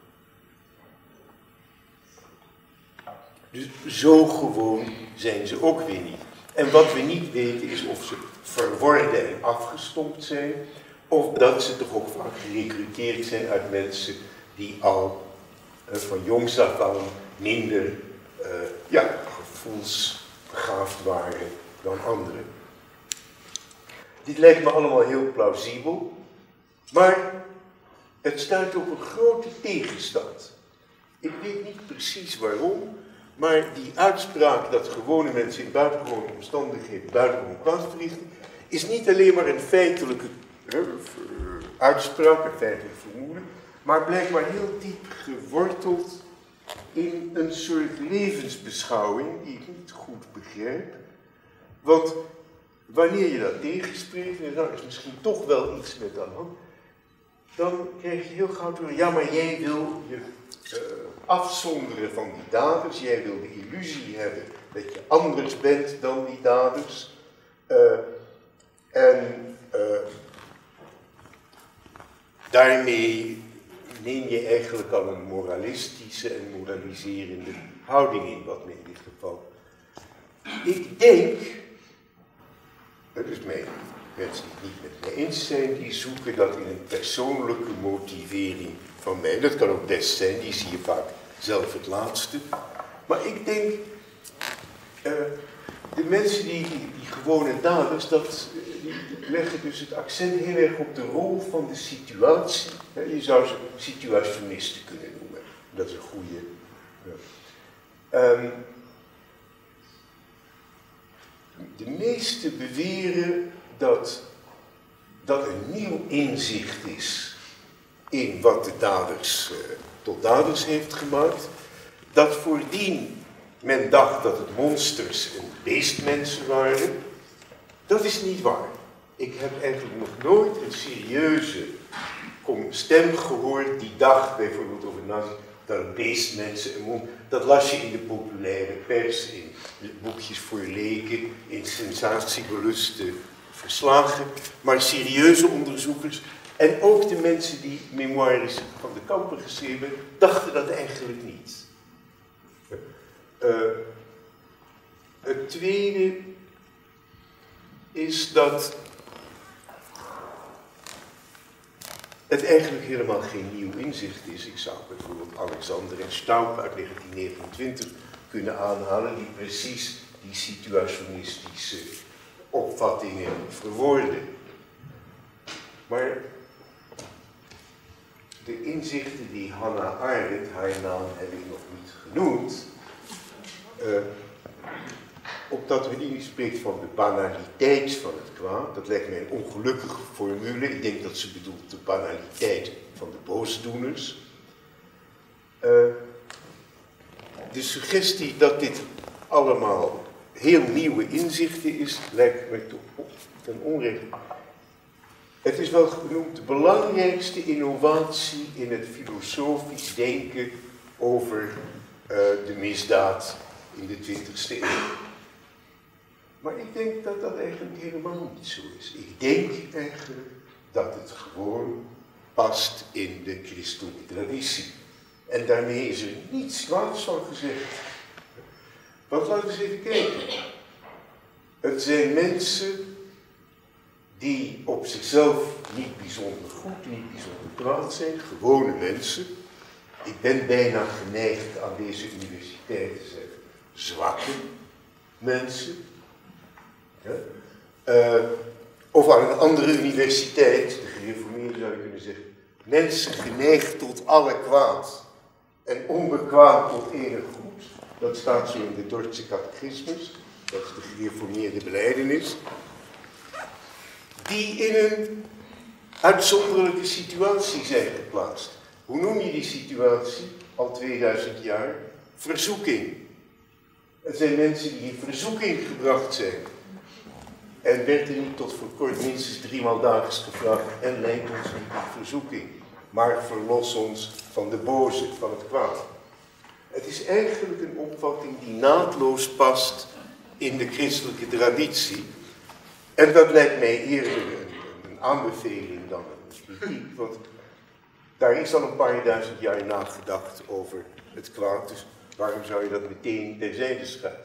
Dus zo gewoon zijn ze ook weer niet. En wat we niet weten is of ze verworden en afgestompt zijn, of dat ze toch ook vaak gerecruiteerd zijn uit mensen die al uh, van jongs af aan minder uh, ja, gevoelsbegaafd waren dan anderen. Dit lijkt me allemaal heel plausibel, maar het stuit op een grote tegenstand. Ik weet niet precies waarom, maar die uitspraak dat gewone mensen in buitengewone omstandigheden buitengewoon kwaad verrichten, is niet alleen maar een feitelijke uh, uitspraak, een feitelijk vermoeden, maar blijkbaar heel diep geworteld in een soort levensbeschouwing die ik niet goed begrijp. Want wanneer je dat tegenspreekt, en nou is misschien toch wel iets met aan de hand, dan krijg je heel gauw door, ja, maar jij wil je uh, afzonderen van die daders, jij wil de illusie hebben dat je anders bent dan die daders. Uh, en uh, daarmee neem je eigenlijk al een moralistische en moraliserende houding in, wat me in dit geval. Ik denk, dat is mij, mensen die het niet met mij eens zijn, die zoeken dat in een persoonlijke motivering van mij. Dat kan ook best zijn, die zie je vaak zelf het laatste. Maar ik denk, uh, de mensen die, die, die gewone daders, dat, die leggen dus het accent heel erg op de rol van de situatie. Je zou ze situationisten kunnen noemen. Dat is een goede. Ja. Um, de meesten beweren dat dat een nieuw inzicht is in wat de daders uh, tot daders heeft gemaakt. Dat voordien men dacht dat het monsters en beestmensen waren. Dat is niet waar. Ik heb eigenlijk nog nooit een serieuze stem gehoord die dacht bijvoorbeeld over nazi, dat het beestmensen en mon, dat las je in de populaire pers, in boekjes voor leken, in sensatiebeluste verslagen, maar serieuze onderzoekers en ook de mensen die memoires van de kampen geschreven hebben, dachten dat eigenlijk niet. Uh, het tweede is dat het eigenlijk helemaal geen nieuw inzicht is. Ik zou bijvoorbeeld Alexander en Staub uit negentien negenentwintig kunnen aanhalen, die precies die situationistische opvattingen verwoorden. Maar de inzichten die Hannah Arendt, haar naam heb ik nog niet genoemd, uh, opdat we niet spreekt van de banaliteit van het kwaad, dat lijkt mij een ongelukkige formule. Ik denk dat ze bedoelt de banaliteit van de boosdoeners. Uh, de suggestie dat dit allemaal heel nieuwe inzichten is, lijkt mij toch ten onrechte. Het is wel genoemd de belangrijkste innovatie in het filosofisch denken over uh, de misdaad in de twintigste eeuw. Maar ik denk dat dat eigenlijk helemaal niet zo is. Ik denk eigenlijk dat het gewoon past in de christelijke traditie. En daarmee is er niets kwaads van gezegd. Want laten we eens even kijken. Het zijn mensen die op zichzelf niet bijzonder goed, niet bijzonder kwaad zijn, gewone mensen. Ik ben bijna geneigd aan deze universiteit te zeggen, zwakke mensen. Ja? Uh, of aan een andere universiteit, de gereformeerde zou je kunnen zeggen, mensen geneigd tot alle kwaad en onbekwaam tot enig goed. Dat staat zo in de Dordtse catechismus, dat is de gereformeerde belijdenis. Die in een uitzonderlijke situatie zijn geplaatst. Hoe noem je die situatie, al tweeduizend jaar? Verzoeking. Het zijn mensen die in verzoeking gebracht zijn. En werd er niet tot voor kort minstens driemaal dagelijks gevraagd, en leid ons niet in verzoeking, maar verlos ons van de boze, van het kwaad. Het is eigenlijk een opvatting die naadloos past in de christelijke traditie. En dat lijkt mij eerder een, een aanbeveling dan een kritiek, want daar is al een paar duizend jaar nagedacht over het kwaad, dus waarom zou je dat meteen terzijde schuiven?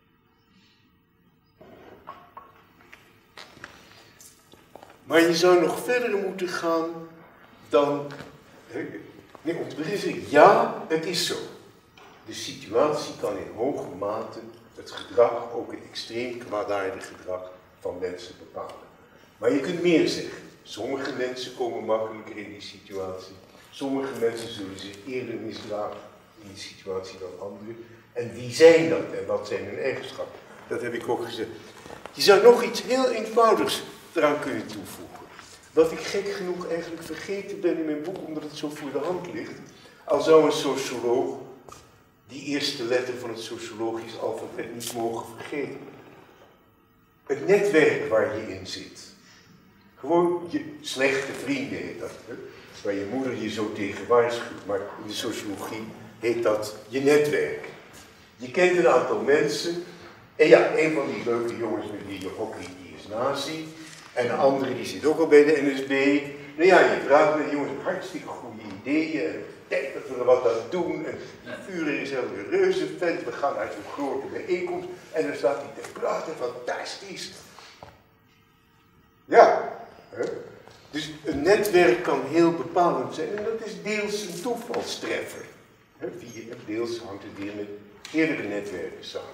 Maar je zou nog verder moeten gaan dan, nee, om te beginnen, ja, het is zo. De situatie kan in hoge mate het gedrag, ook het extreem kwaadaardig gedrag van mensen bepalen. Maar je kunt meer zeggen. Sommige mensen komen makkelijker in die situatie. Sommige mensen zullen zich eerder misdragen in die situatie dan anderen. En wie zijn dat en wat zijn hun eigenschappen? Dat heb ik ook gezegd. Je zou nog iets heel eenvoudigs eraan kunnen toevoegen. Wat ik gek genoeg eigenlijk vergeten ben in mijn boek, omdat het zo voor de hand ligt. Al zou een socioloog die eerste letter van het sociologisch alfabet niet mogen vergeten. Het netwerk waar je in zit. Gewoon je slechte vrienden heet dat. Hè? Waar je moeder je zo tegen waarschuwt. Maar in de sociologie heet dat je netwerk. Je kent een aantal mensen. En ja, een van die leuke jongens met wie je hockey, die is nazi. En een andere die zit ook al bij de N S B. Nou ja, je vraagt met die jongens hartstikke goede ideeën. En denk dat we er wat aan doen. En die Führer is helemaal een reuze vent. We gaan uit zo'n grote bijeenkomst. En dan staat hij te praten, fantastisch. Ja. Hè? Dus een netwerk kan heel bepalend zijn. En dat is deels een toevalstreffer. Hè? Deels hangt het weer met eerdere netwerken samen.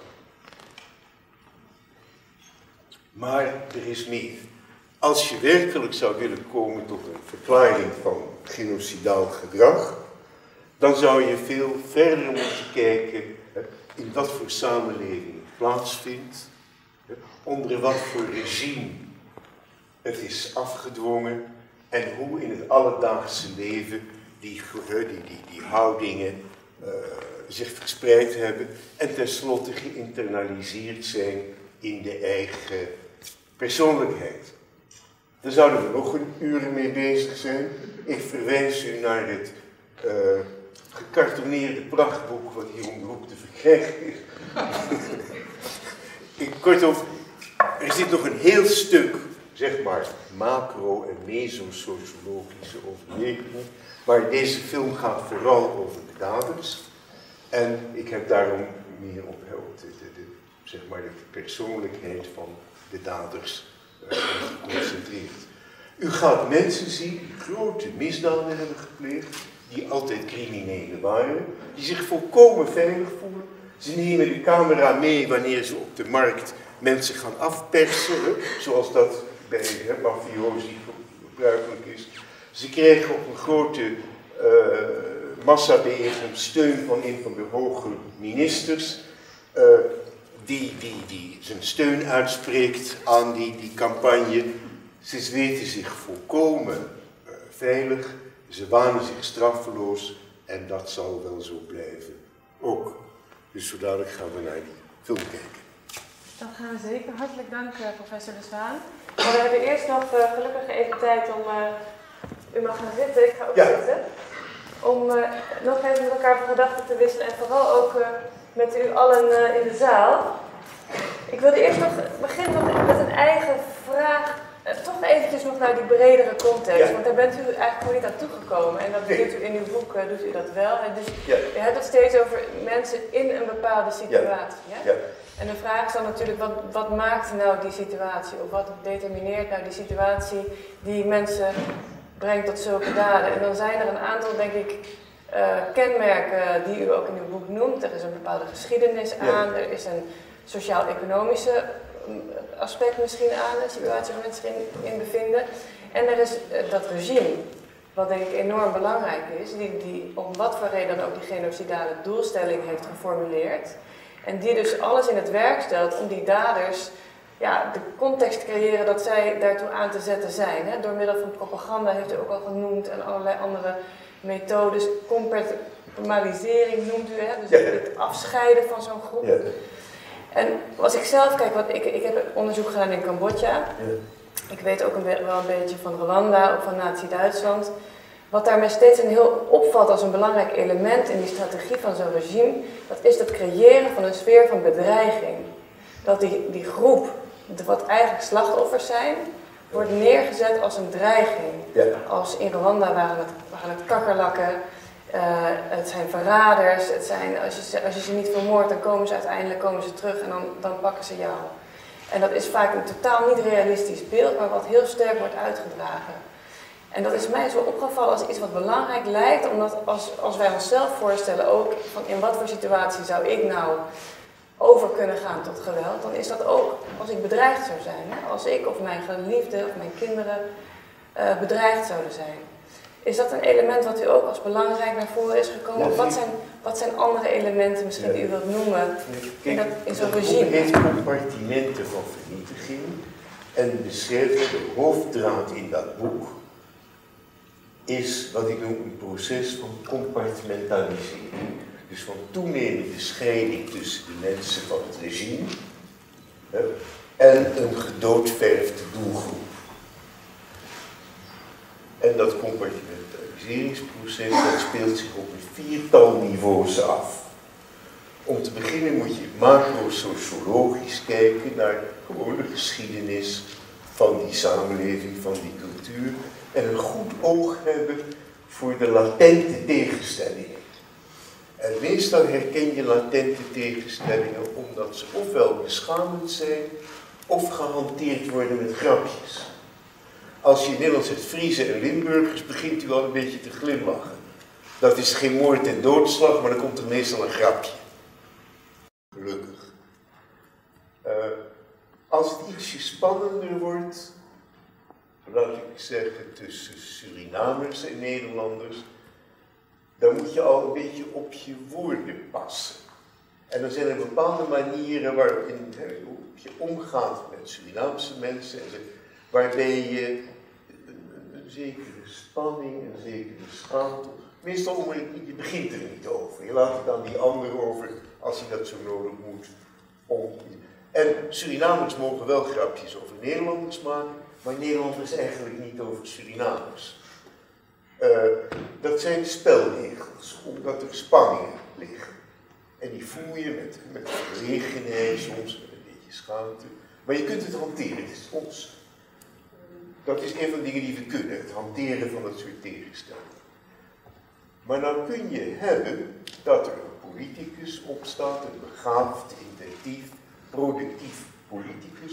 Maar er is meer. Als je werkelijk zou willen komen tot een verklaring van genocidaal gedrag, dan zou je veel verder moeten kijken hè, in wat voor samenleving het plaatsvindt, hè, onder wat voor regime het is afgedwongen en hoe in het alledaagse leven die, die, die, die houdingen uh, zich verspreid hebben en tenslotte geïnternaliseerd zijn in de eigen persoonlijkheid. Daar zouden we nog een uur mee bezig zijn. Ik verwijs u naar het uh, gekartoneerde prachtboek wat hier om de hoek te verkrijgen is. Ik, kortom, er zit nog een heel stuk, zeg maar, macro- en mesosociologische overwegingen. Maar deze film gaat vooral over de daders. En ik heb daarom meer op, op de, de, de, zeg maar de persoonlijkheid van de daders uh, geconcentreerd. U gaat mensen zien die grote misdaden hebben gepleegd, die altijd criminelen waren, die zich volkomen veilig voelen. Ze nemen de camera mee wanneer ze op de markt mensen gaan afpersen, zoals dat bij hè, mafiosi gebruikelijk is. Ze krijgen op een grote uh, massabijeenkomst steun van een van de hoge ministers, uh, die, die, die zijn steun uitspreekt aan die, die campagne. Ze weten zich volkomen uh, veilig, ze wanen zich straffeloos en dat zal wel zo blijven ook. Dus zo dadelijk gaan we naar die film kijken. Dat gaan we zeker. Hartelijk dank, uh, professor De Zwaan. Maar we hebben eerst nog uh, gelukkig even tijd om... Uh, u mag gaan zitten, ik ga ook ja. zitten. Om uh, nog even met elkaar van gedachten te wisselen en vooral ook uh, met u allen uh, in de zaal. Ik wilde eerst nog beginnen met een eigen vraag. Uh, toch eventjes nog naar die bredere context, ja. want daar bent u eigenlijk gewoon niet aan toegekomen. En dat doet u in uw boek, uh, doet u dat wel. En dus ja. u hebt het steeds over mensen in een bepaalde situatie. Ja. Ja? Ja. En de vraag is dan natuurlijk, wat, wat maakt nou die situatie? Of wat determineert nou die situatie die mensen brengt tot zulke daden? En dan zijn er een aantal, denk ik, uh, kenmerken die u ook in uw boek noemt. Er is een bepaalde geschiedenis aan, ja. er is een sociaal-economische aspect misschien aan, de situatie waar mensen zich in, in bevinden. En er is uh, dat regime, wat denk ik enorm belangrijk is, die, die om wat voor reden dan ook die genocidale doelstelling heeft geformuleerd. En die dus alles in het werk stelt om die daders ja, de context te creëren dat zij daartoe aan te zetten zijn. Hè. Door middel van propaganda heeft u ook al genoemd en allerlei andere methodes. Compartmentalisering noemt u, hè. Dus ja. het afscheiden van zo'n groep. Ja. En als ik zelf kijk, wat ik, ik heb onderzoek gedaan in Cambodja. Ja. Ik weet ook een wel een beetje van Rwanda, ook van Nazi-Duitsland. Wat daarmee steeds een heel opvalt als een belangrijk element in die strategie van zo'n regime, dat is het creëren van een sfeer van bedreiging. Dat die, die groep, de, wat eigenlijk slachtoffers zijn, wordt neergezet als een dreiging. Ja. Als in Rwanda waren het, waren het kakkerlakken, uh, het zijn verraders, het zijn, als, je, als je ze niet vermoordt, dan komen ze uiteindelijk komen ze terug en dan, dan pakken ze jou. En dat is vaak een totaal niet realistisch beeld, maar wat heel sterk wordt uitgedragen. En dat is mij zo opgevallen als iets wat belangrijk lijkt, omdat als, als wij onszelf voorstellen ook van in wat voor situatie zou ik nou over kunnen gaan tot geweld, dan is dat ook als ik bedreigd zou zijn. Hè? Als ik of mijn geliefde of mijn kinderen uh, bedreigd zouden zijn. Is dat een element wat u ook als belangrijk naar voren is gekomen? Of wat zijn, wat zijn andere elementen misschien die u wilt noemen in, dat, in zo'n regime? Het heeft compartimenten van vernietiging en beschrijft de hoofddraad in dat boek is wat ik noem een proces van compartimentalisering. Dus van toenemende scheiding tussen de mensen van het regime hè, en een gedoodverfde doelgroep. En dat compartimentaliseringsproces dat speelt zich op een viertal niveaus af. Om te beginnen moet je macro-sociologisch kijken naar gewoon de geschiedenis van die samenleving, van die cultuur. En een goed oog hebben voor de latente tegenstellingen. En meestal herken je latente tegenstellingen omdat ze ofwel beschamend zijn of gehanteerd worden met grapjes. Als je Nederlands het Friese en Limburgers begint u al een beetje te glimlachen. Dat is geen moord en doodslag, maar dan komt er meestal een grapje. Gelukkig. Uh, als het ietsje spannender wordt, laat ik zeggen, tussen Surinamers en Nederlanders, dan moet je al een beetje op je woorden passen. En dan zijn er bepaalde manieren waarin je omgaat met Surinaamse mensen, waarbij je een, een, een zekere spanning, een zekere schaamte, meestal om, je begint er niet over. Je laat het aan die anderen over als je dat zo nodig moet. Om, en Surinamers mogen wel grapjes over Nederlanders maken, maar Nederlanders eigenlijk niet over Surinamers. Uh, dat zijn de spelregels, omdat er spanningen liggen. En die voel je met, met verlegenheid, soms met een beetje schaamte. Maar je kunt het hanteren, het is ons. Dat is een van de dingen die we kunnen, het hanteren van dat soort tegenstellingen. Maar dan kun je hebben dat er een politicus opstaat, een begaafd, inventief, productief politicus,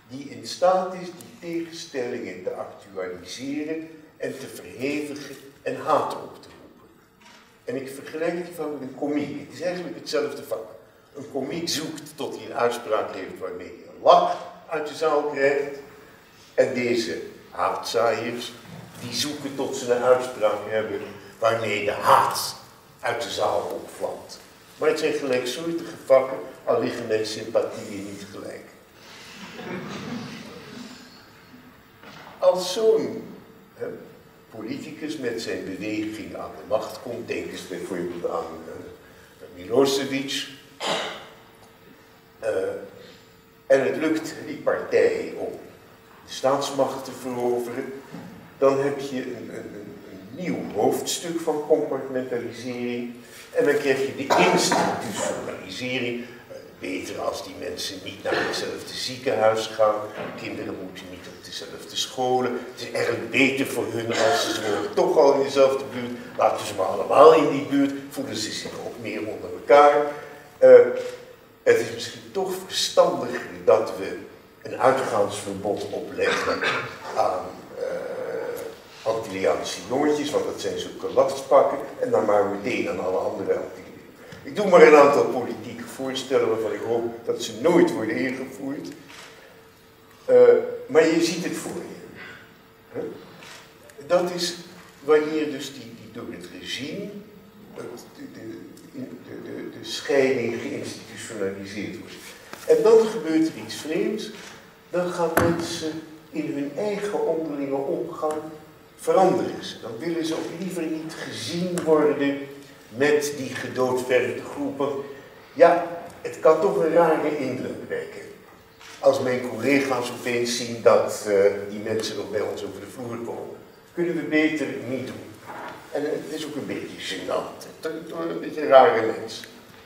die in staat is die tegenstellingen te actualiseren en te verhevigen en haat op te roepen. En ik vergelijk het hiervan met een komiek. Het is eigenlijk hetzelfde vak. Een komiek zoekt tot hij een uitspraak heeft waarmee hij een lach uit de zaal krijgt. En deze haatzaaiers, die zoeken tot ze een uitspraak hebben waarmee de haat uit de zaal opvlamt. Maar het zijn gelijksoortige vakken, al liggen mijn sympathieën niet gelijk. Als zo'n hè, politicus met zijn beweging aan de macht komt, denk eens bijvoorbeeld aan uh, Milosevic, uh, en het lukt die partij om de staatsmacht te veroveren, dan heb je een, een, een nieuw hoofdstuk van compartmentalisering en dan krijg je de institutionalisering. Beter als die mensen niet naar hetzelfde ziekenhuis gaan, kinderen moeten niet op dezelfde scholen. Het is eigenlijk beter voor hun als ze wonen toch al in dezelfde buurt. Laten ze maar allemaal in die buurt, voelen ze zich ook meer onder elkaar. Uh, het is misschien toch verstandiger dat we een uitgaansverbod opleggen aan uh, Antilliaanse jongetjes, want dat zijn zulke lastpakken, en dan maar meteen aan alle andere Antillianen. Ik doe maar een aantal politieke voorstellen waarvan ik hoop dat ze nooit worden ingevoerd. Uh, maar je ziet het voor je. Huh? Dat is wanneer dus die, die door het regime de, de, de, de, de scheiding geïnstitutionaliseerd wordt. En dan gebeurt er iets vreemds. Dan gaan mensen in hun eigen onderlinge omgang veranderen ze. Dan willen ze ook liever niet gezien worden met die gedoodverfde groep. Want ja, het kan toch een rare indruk wekken. Als mijn collega's opeens zien dat uh, die mensen nog bij ons over de vloer komen. Kunnen we beter niet doen. En uh, het is ook een beetje gênant. Toch een beetje een rare mens.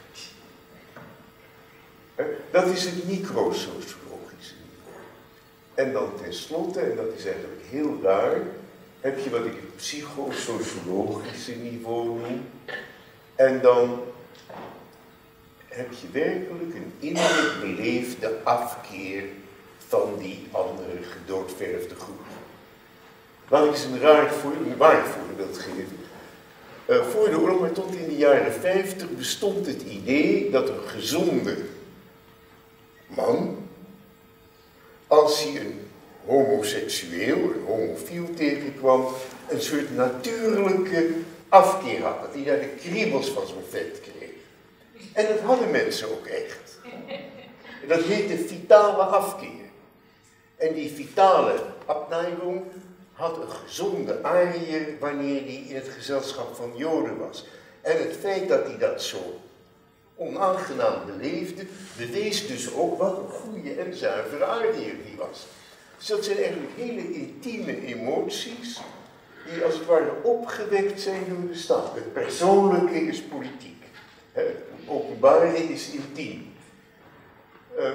Uh, dat is het microsociologische niveau. En dan tenslotte, en dat is eigenlijk heel raar, heb je wat ik het psychosociologische niveau noem. En dan heb je werkelijk een innerlijk beleefde afkeer van die andere gedoodverfde groep. Laat ik eens een raar voor, een waar voorbeeld geven. Uh, voor de oorlog, maar tot in de jaren vijftig, bestond het idee dat een gezonde man, als hij een homoseksueel, een homofiel tegenkwam, een soort natuurlijke afkeer had, dat hij daar de kriebels van zo'n vent kreeg. En dat hadden mensen ook echt. Dat heette vitale afkeer. En die vitale Abneigung had een gezonde ariër wanneer hij in het gezelschap van Joden was. En het feit dat hij dat zo onaangenaam beleefde, bewees dus ook wat een goede en zuivere ariër die was. Dus dat zijn eigenlijk hele intieme emoties die als het ware opgewekt zijn door de staat. Het persoonlijke is politiek. Het openbare is intiem. Uh,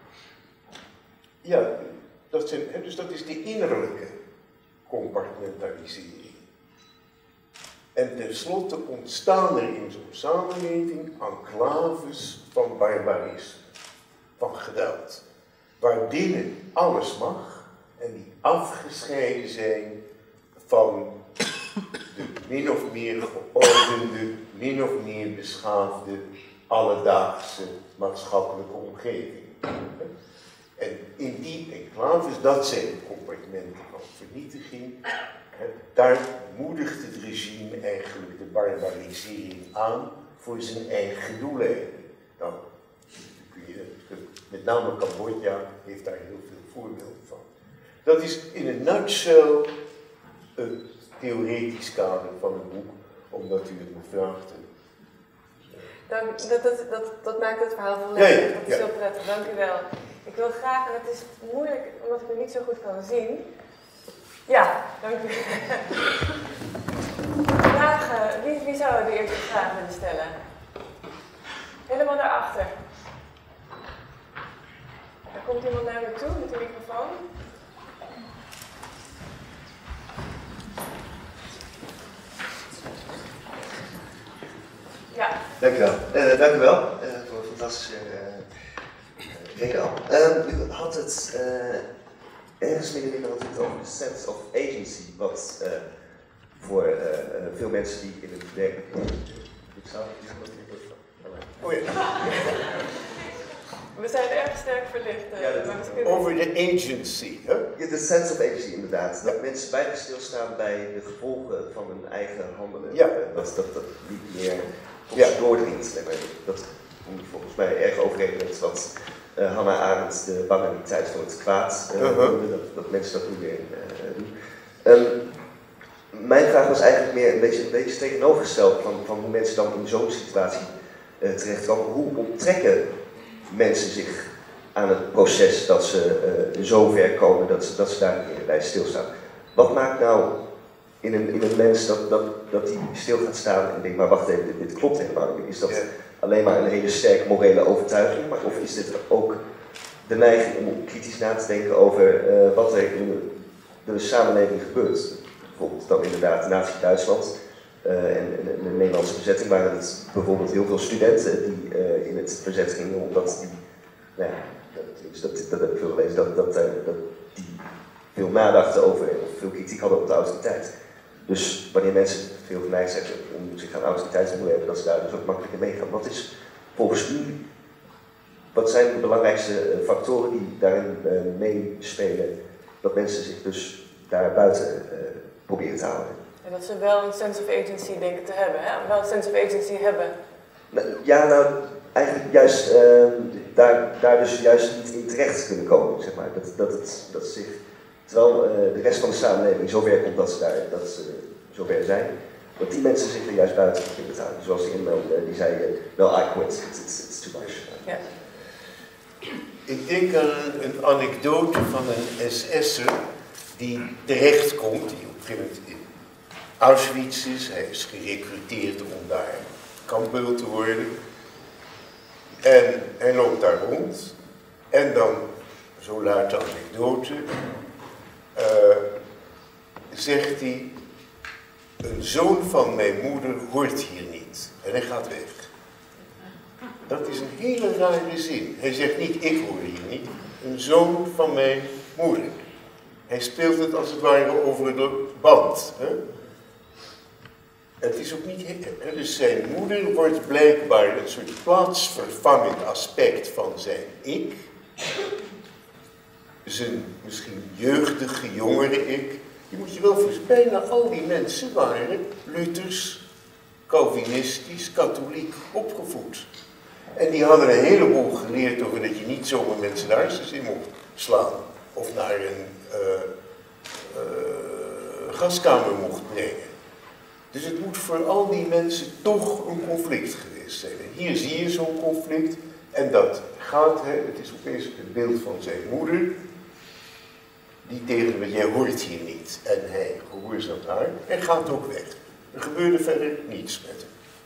ja, dat zijn, dus dat is de innerlijke compartmentalisering. En tenslotte ontstaan er in zo'n samenleving enclaves van barbarisme, van geweld, waarbinnen alles mag en die afgescheiden zijn van de min of meer geordende, min of meer beschaafde, alledaagse maatschappelijke omgeving. En in die enclaves, dat zijn de compartimenten van vernietiging, daar moedigt het regime eigenlijk de barbarisering aan voor zijn eigen doeleinden. Nou, kun je, met name Cambodja heeft daar heel veel voorbeelden van. Dat is in een nutshell het theoretisch kader van het boek, omdat u het me vraagt. Dank, dat, dat, dat, dat maakt het verhaal van leuk. Ja, ja, dat is ja. heel prettig, dank u wel. Ik wil graag, en het is moeilijk omdat ik het niet zo goed kan zien. Ja, dank u. Vragen, wie, wie zou de eerste vraag willen stellen? Helemaal daarachter. Er komt iemand naar me toe met de microfoon. Ja. Dank u wel. Uh, dank u wel uh, voor een fantastische uh, reden al. Um, u had het uh, ergens middenin had u het over de sense of agency, wat uh, voor uh, veel mensen die in het werk. Ik zou oh ja. We zijn erg sterk verlicht. Uh, ja, dat, maar over de agency, hè? Ja, de sense of agency inderdaad. Dat ja. mensen weinig stilstaan bij de gevolgen van hun eigen handelen. Ja. Dat dat, dat niet meer op ja. doordringt. Dat moet volgens mij erg overeenkomt met wat uh, Hannah Arendt de banaliteit van het kwaad uh, uh-huh. noemde, dat, dat mensen dat niet meer uh, doen. Um, mijn vraag was eigenlijk meer een beetje, een beetje tegenovergesteld van, van hoe mensen dan in zo'n situatie uh, terechtkomen. Hoe onttrekken mensen zich aan het proces dat ze uh, zo ver komen dat ze, dat ze daar niet meer bij stilstaan? Wat maakt nou in een, in een mens dat, dat, dat die stil gaat staan en denkt, maar wacht even, dit, dit klopt helemaal niet. Is dat ja. alleen maar een hele sterke morele overtuiging, maar of is dit ook de neiging om kritisch na te denken over uh, wat er in de, de samenleving gebeurt? Bijvoorbeeld dan inderdaad Nazi-Duitsland uh, en, en de Nederlandse bezetting waren het bijvoorbeeld heel veel studenten die uh, in het verzet gingen omdat die, nou ja, dat, dat, dat heb ik veel gelezen, dat, dat, uh, dat die veel nadachten over, of veel kritiek hadden op de autoriteit. Dus wanneer mensen veel geneigd zijn om zich aan autoriteit te moeten hebben, dat ze daar dus ook makkelijker meegaan. Wat is volgens u, wat zijn de belangrijkste factoren die daarin uh, meespelen, dat mensen zich dus daar buiten uh, proberen te houden? En dat ze wel een sense of agency denken te hebben, hè? Wel een sense of agency hebben. Ja, nou, eigenlijk juist, uh, daar, daar dus juist niet in terecht kunnen komen, zeg maar. Dat, dat, het, dat zich, terwijl uh, de rest van de samenleving zover komt dat ze, daar, dat ze zover zijn, dat die mensen zich er juist buiten beginnen te houden. Zoals die inman, uh, die zei, uh, no, I quit, it's, it's, it's too much. Ja. Ik denk aan een, een anekdote van een S S'er die terechtkomt, die op een gegeven moment in Auschwitz is. Hij is gerecruiteerd om daar kampbeul te worden. En hij loopt daar rond. En dan, zo luidt de anekdote, uh, zegt hij, een zoon van mijn moeder hoort hier niet. En hij gaat weg. Dat is een hele rare zin. Hij zegt niet, ik hoor hier niet. Een zoon van mijn moeder. Hij speelt het als het ware over de band. Hè? Het is ook niet... Dus zijn moeder wordt blijkbaar een soort plaatsvervangend aspect van zijn ik. Zijn misschien jeugdige, jongere ik. Je moet je wel voorstellen, bijna al die mensen waren Luthers, Calvinistisch, katholiek opgevoed. En die hadden een heleboel geleerd over dat je niet zomaar mensen de hersens in mocht slaan. Of naar een uh, uh, gaskamer mocht brengen. Dus het moet voor al die mensen toch een conflict geweest zijn. En hier zie je zo'n conflict. En dat gaat, hè, het is opeens het beeld van zijn moeder. Die tegen hem, jij hoort hier niet. En hij gehoorzaamt haar en gaat ook weg. Er gebeurde verder niets met hem.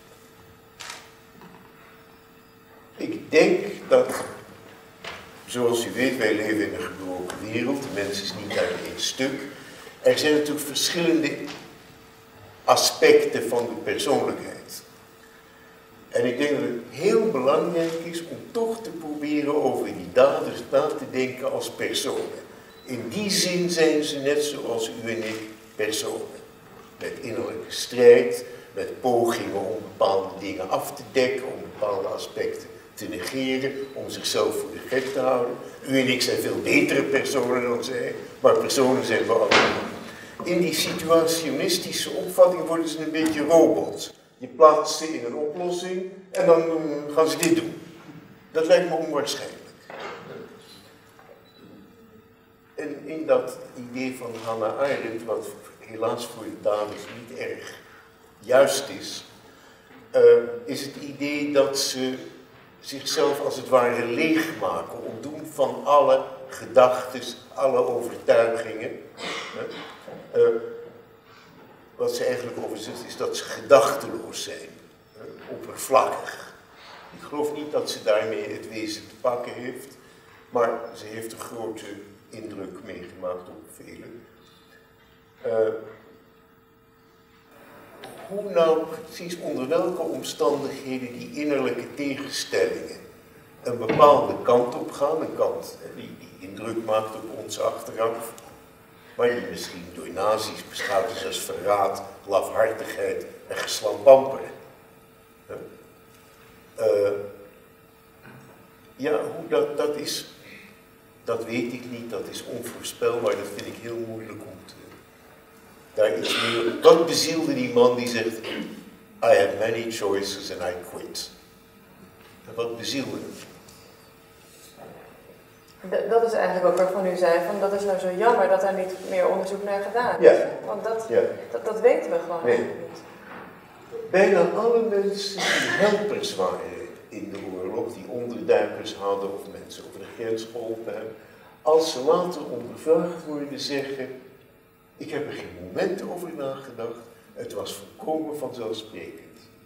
Ik denk dat, zoals u weet, wij leven in een gebroken wereld. De mens is niet uit één stuk. Er zijn natuurlijk verschillende aspecten van de persoonlijkheid. En ik denk dat het heel belangrijk is om toch te proberen over die daders na te denken als personen. In die zin zijn ze net zoals u en ik personen. Met innerlijke strijd, met pogingen om bepaalde dingen af te dekken, om bepaalde aspecten te negeren, om zichzelf voor de gek te houden. U en ik zijn veel betere personen dan zij, maar personen zijn we allemaal. In die situationistische opvatting worden ze een beetje robots. Je plaatst ze in een oplossing en dan gaan ze dit doen. Dat lijkt me onwaarschijnlijk. En in dat idee van Hannah Arendt, wat helaas voor de daders niet erg juist is, uh, is het idee dat ze zichzelf als het ware leegmaken, ontdoen van alle gedachten, alle overtuigingen. Uh, uh, wat ze eigenlijk over zegt is dat ze gedachteloos zijn, uh, oppervlakkig. Ik geloof niet dat ze daarmee het wezen te pakken heeft, maar ze heeft een grote indruk meegemaakt op velen. Uh, hoe nou precies, onder welke omstandigheden die innerlijke tegenstellingen een bepaalde kant op gaan, een kant die, die indruk maakt op ons achteraf, maar die misschien door nazi's beschouwd is als verraad, lafhartigheid en geslampamperen. Uh, ja, hoe dat, dat is, dat weet ik niet, dat is onvoorspelbaar, dat vind ik heel moeilijk om te, daar iets meer. Wat bezielde die man die zegt, I have many choices and I quit? En wat bezielde hem? Dat is eigenlijk ook waarvan u zei, van dat is nou zo jammer dat daar niet meer onderzoek naar gedaan is. Ja. Want dat, Ja. dat, dat weten we gewoon Nee. niet. Bijna alle mensen die helpers waren in de oorlog, die onderduikers hadden of mensen over de grens geholpen hebben, als ze later ondervraagd worden zeggen, ik heb er geen moment over nagedacht, het was volkomen vanzelfsprekend.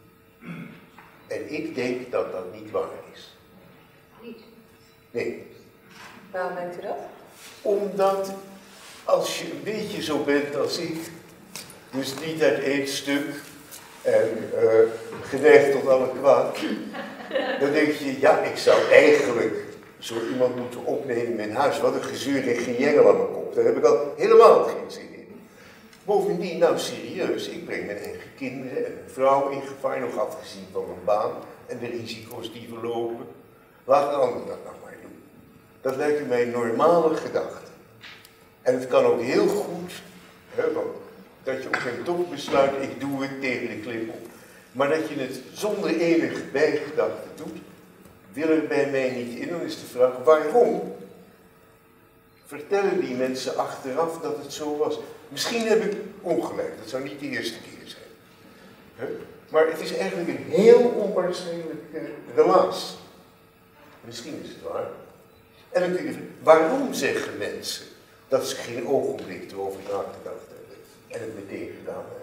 En ik denk dat dat niet waar is. Niet? Nee. Waarom denkt u dat? Omdat als je een beetje zo bent als ik, dus niet uit één stuk en uh, geneigd tot alle kwaad, dan denk je, ja, ik zou eigenlijk zo iemand moeten opnemen in huis. Wat een gezeur en gejengel aan mijn kop. Daar heb ik al helemaal geen zin in. Bovendien, nou serieus, ik breng mijn eigen kinderen en een vrouw in gevaar, nog afgezien van mijn baan en de risico's die we lopen. Laat een ander dat nou maar doen. Dat lijkt mij een normale gedachte. En het kan ook heel goed, hè, want dat je op een toch besluit, ik doe het tegen de klip op. Maar dat je het zonder enige bijgedachte doet, wil er bij mij niet in. Dan is de vraag, waarom? Vertellen die mensen achteraf dat het zo was? Misschien heb ik ongelijk, dat zou niet de eerste keer zijn. Hè? Maar het is eigenlijk een heel onwaarschijnlijke relaas. Misschien is het waar. En dan kun je vragen, waarom zeggen mensen dat ze geen ogenblik erover nagedacht hebben en het meteen gedaan hebben?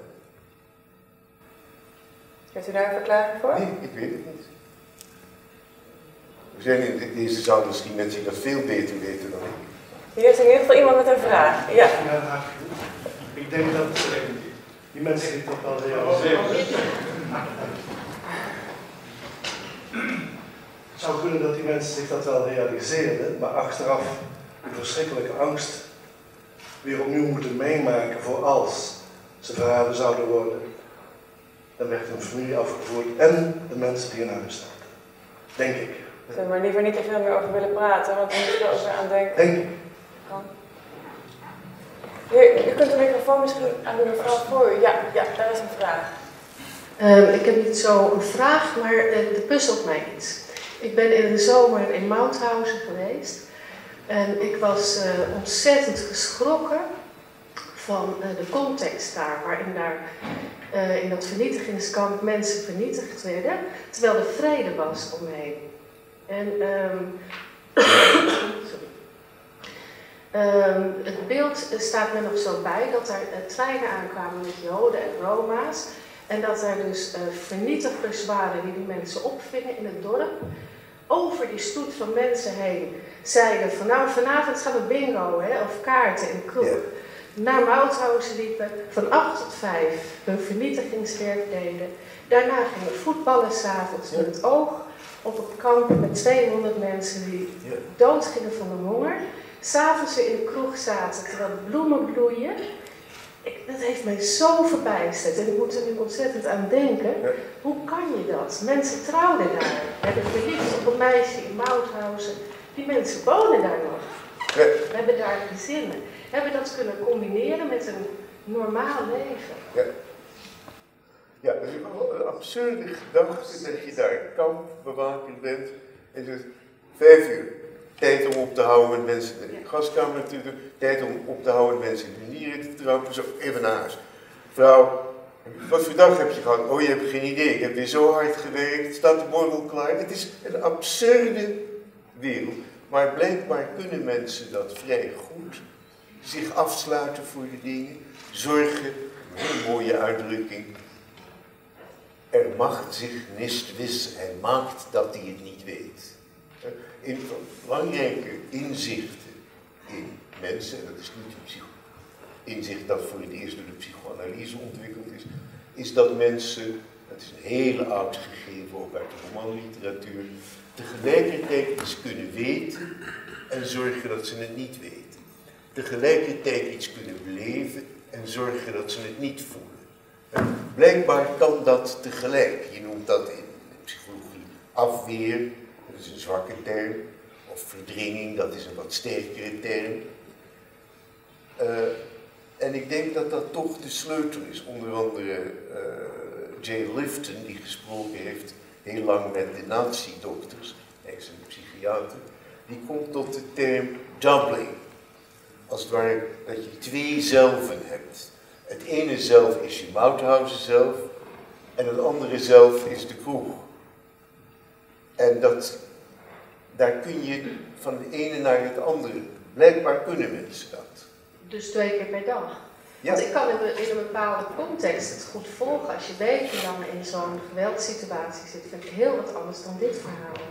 Heeft u daar een verklaring voor? Nee, ik weet het niet. Er zijn in deze zaal misschien mensen die dat veel beter weten dan ik. Hier is in ieder geval iemand met een vraag. Ja. Ja, ik denk dat die mensen zich dat wel realiseren. Het zou kunnen dat die mensen zich dat wel realiseerden, maar achteraf een verschrikkelijke angst weer opnieuw moeten meemaken voor als ze verraden zouden worden. Dan werd hun familie afgevoerd en de mensen die in huis zaten. Denk ik. Zullen we maar liever niet te veel meer over willen praten, want dan moet je er ook weer aan denken. Denk ik. Kan. Heer, u kunt de microfoon misschien aan de mevrouw voor u. Ja, ja, daar is een vraag. Um, ik heb niet zo een vraag, maar uh, er puzzelt mij iets. Ik ben in de zomer in Mauthausen geweest en ik was uh, ontzettend geschrokken van uh, de context daar, waarin daar uh, in dat vernietigingskamp mensen vernietigd werden, terwijl er vrede was omheen. En um, sorry. Um, het beeld staat me nog zo bij dat er uh, treinen aankwamen met Joden en Roma's. En dat er dus uh, vernietigers waren die die mensen opvingen in het dorp. Over die stoet van mensen heen zeiden van nou vanavond gaan we bingo hè, of kaarten in de kroeg. Ja. Naar Mauthausen liepen, van acht tot vijf hun vernietigingswerk deden. Daarna gingen voetballen s'avonds met het oog op het kamp met tweehonderd mensen die Ja. doodgingen van de honger. S'avonds weer in de kroeg zaten terwijl de bloemen bloeien. Ik, dat heeft mij zo verbijsterd en ik moet er nu ontzettend aan denken. Ja. Hoe kan je dat? Mensen trouwden daar, werden verliefd op een meisje in Mauthausen. Die mensen wonen daar nog. Ja. We hebben daar gezinnen. Hebben dat kunnen combineren met een normaal leven. Ja. Ja, dat is wel een absurde gedachte dat je daar kampbewaker bent en zegt vijf uur. Tijd om op te houden met mensen in de gaskamer natuurlijk. Tijd om op te houden met mensen in de nieren te trappen. Zo, even naar huis. Vrouw, wat voor dag heb je gehad? Oh, je hebt geen idee. Ik heb weer zo hard gewerkt. Staat de borrel klaar? Het is een absurde wereld. Maar blijkbaar kunnen mensen dat vrij goed. Zich afsluiten voor de dingen. Zorgen, een mooie uitdrukking. Er macht zich nicht wissen. Hij maakt dat hij het niet weet. In belangrijke inzichten in mensen, en dat is niet een psycho inzicht dat voor het eerst door de psychoanalyse ontwikkeld is, is dat mensen uh, Dat is een hele oud gegeven, ook uit de romanliteratuur. Tegelijkertijd iets kunnen weten en zorgen dat ze het niet weten. Tegelijkertijd iets kunnen beleven en zorgen dat ze het niet voelen. En blijkbaar kan dat tegelijk. Je noemt dat in de psychologie afweer, dat is een zwakke term. Of verdringing, dat is een wat sterkere term. Uh, en ik denk dat dat toch de sleutel is. Onder andere uh, Jay Lifton, die gesproken heeft heel lang met de nazi-dokters, hij is een psychiater, die komt tot de term doubling. Als het ware dat je twee zelven hebt. Het ene zelf is je Mauthausen zelf en het andere zelf is de kroeg. En dat, daar kun je van het ene naar het andere. Blijkbaar kunnen mensen dat. Dus twee keer per dag? Ja. Want ik kan in een, in een bepaalde context het goed volgen. Als je wekenlang in zo'n geweldsituatie zit, vind ik heel wat anders dan dit verhaal.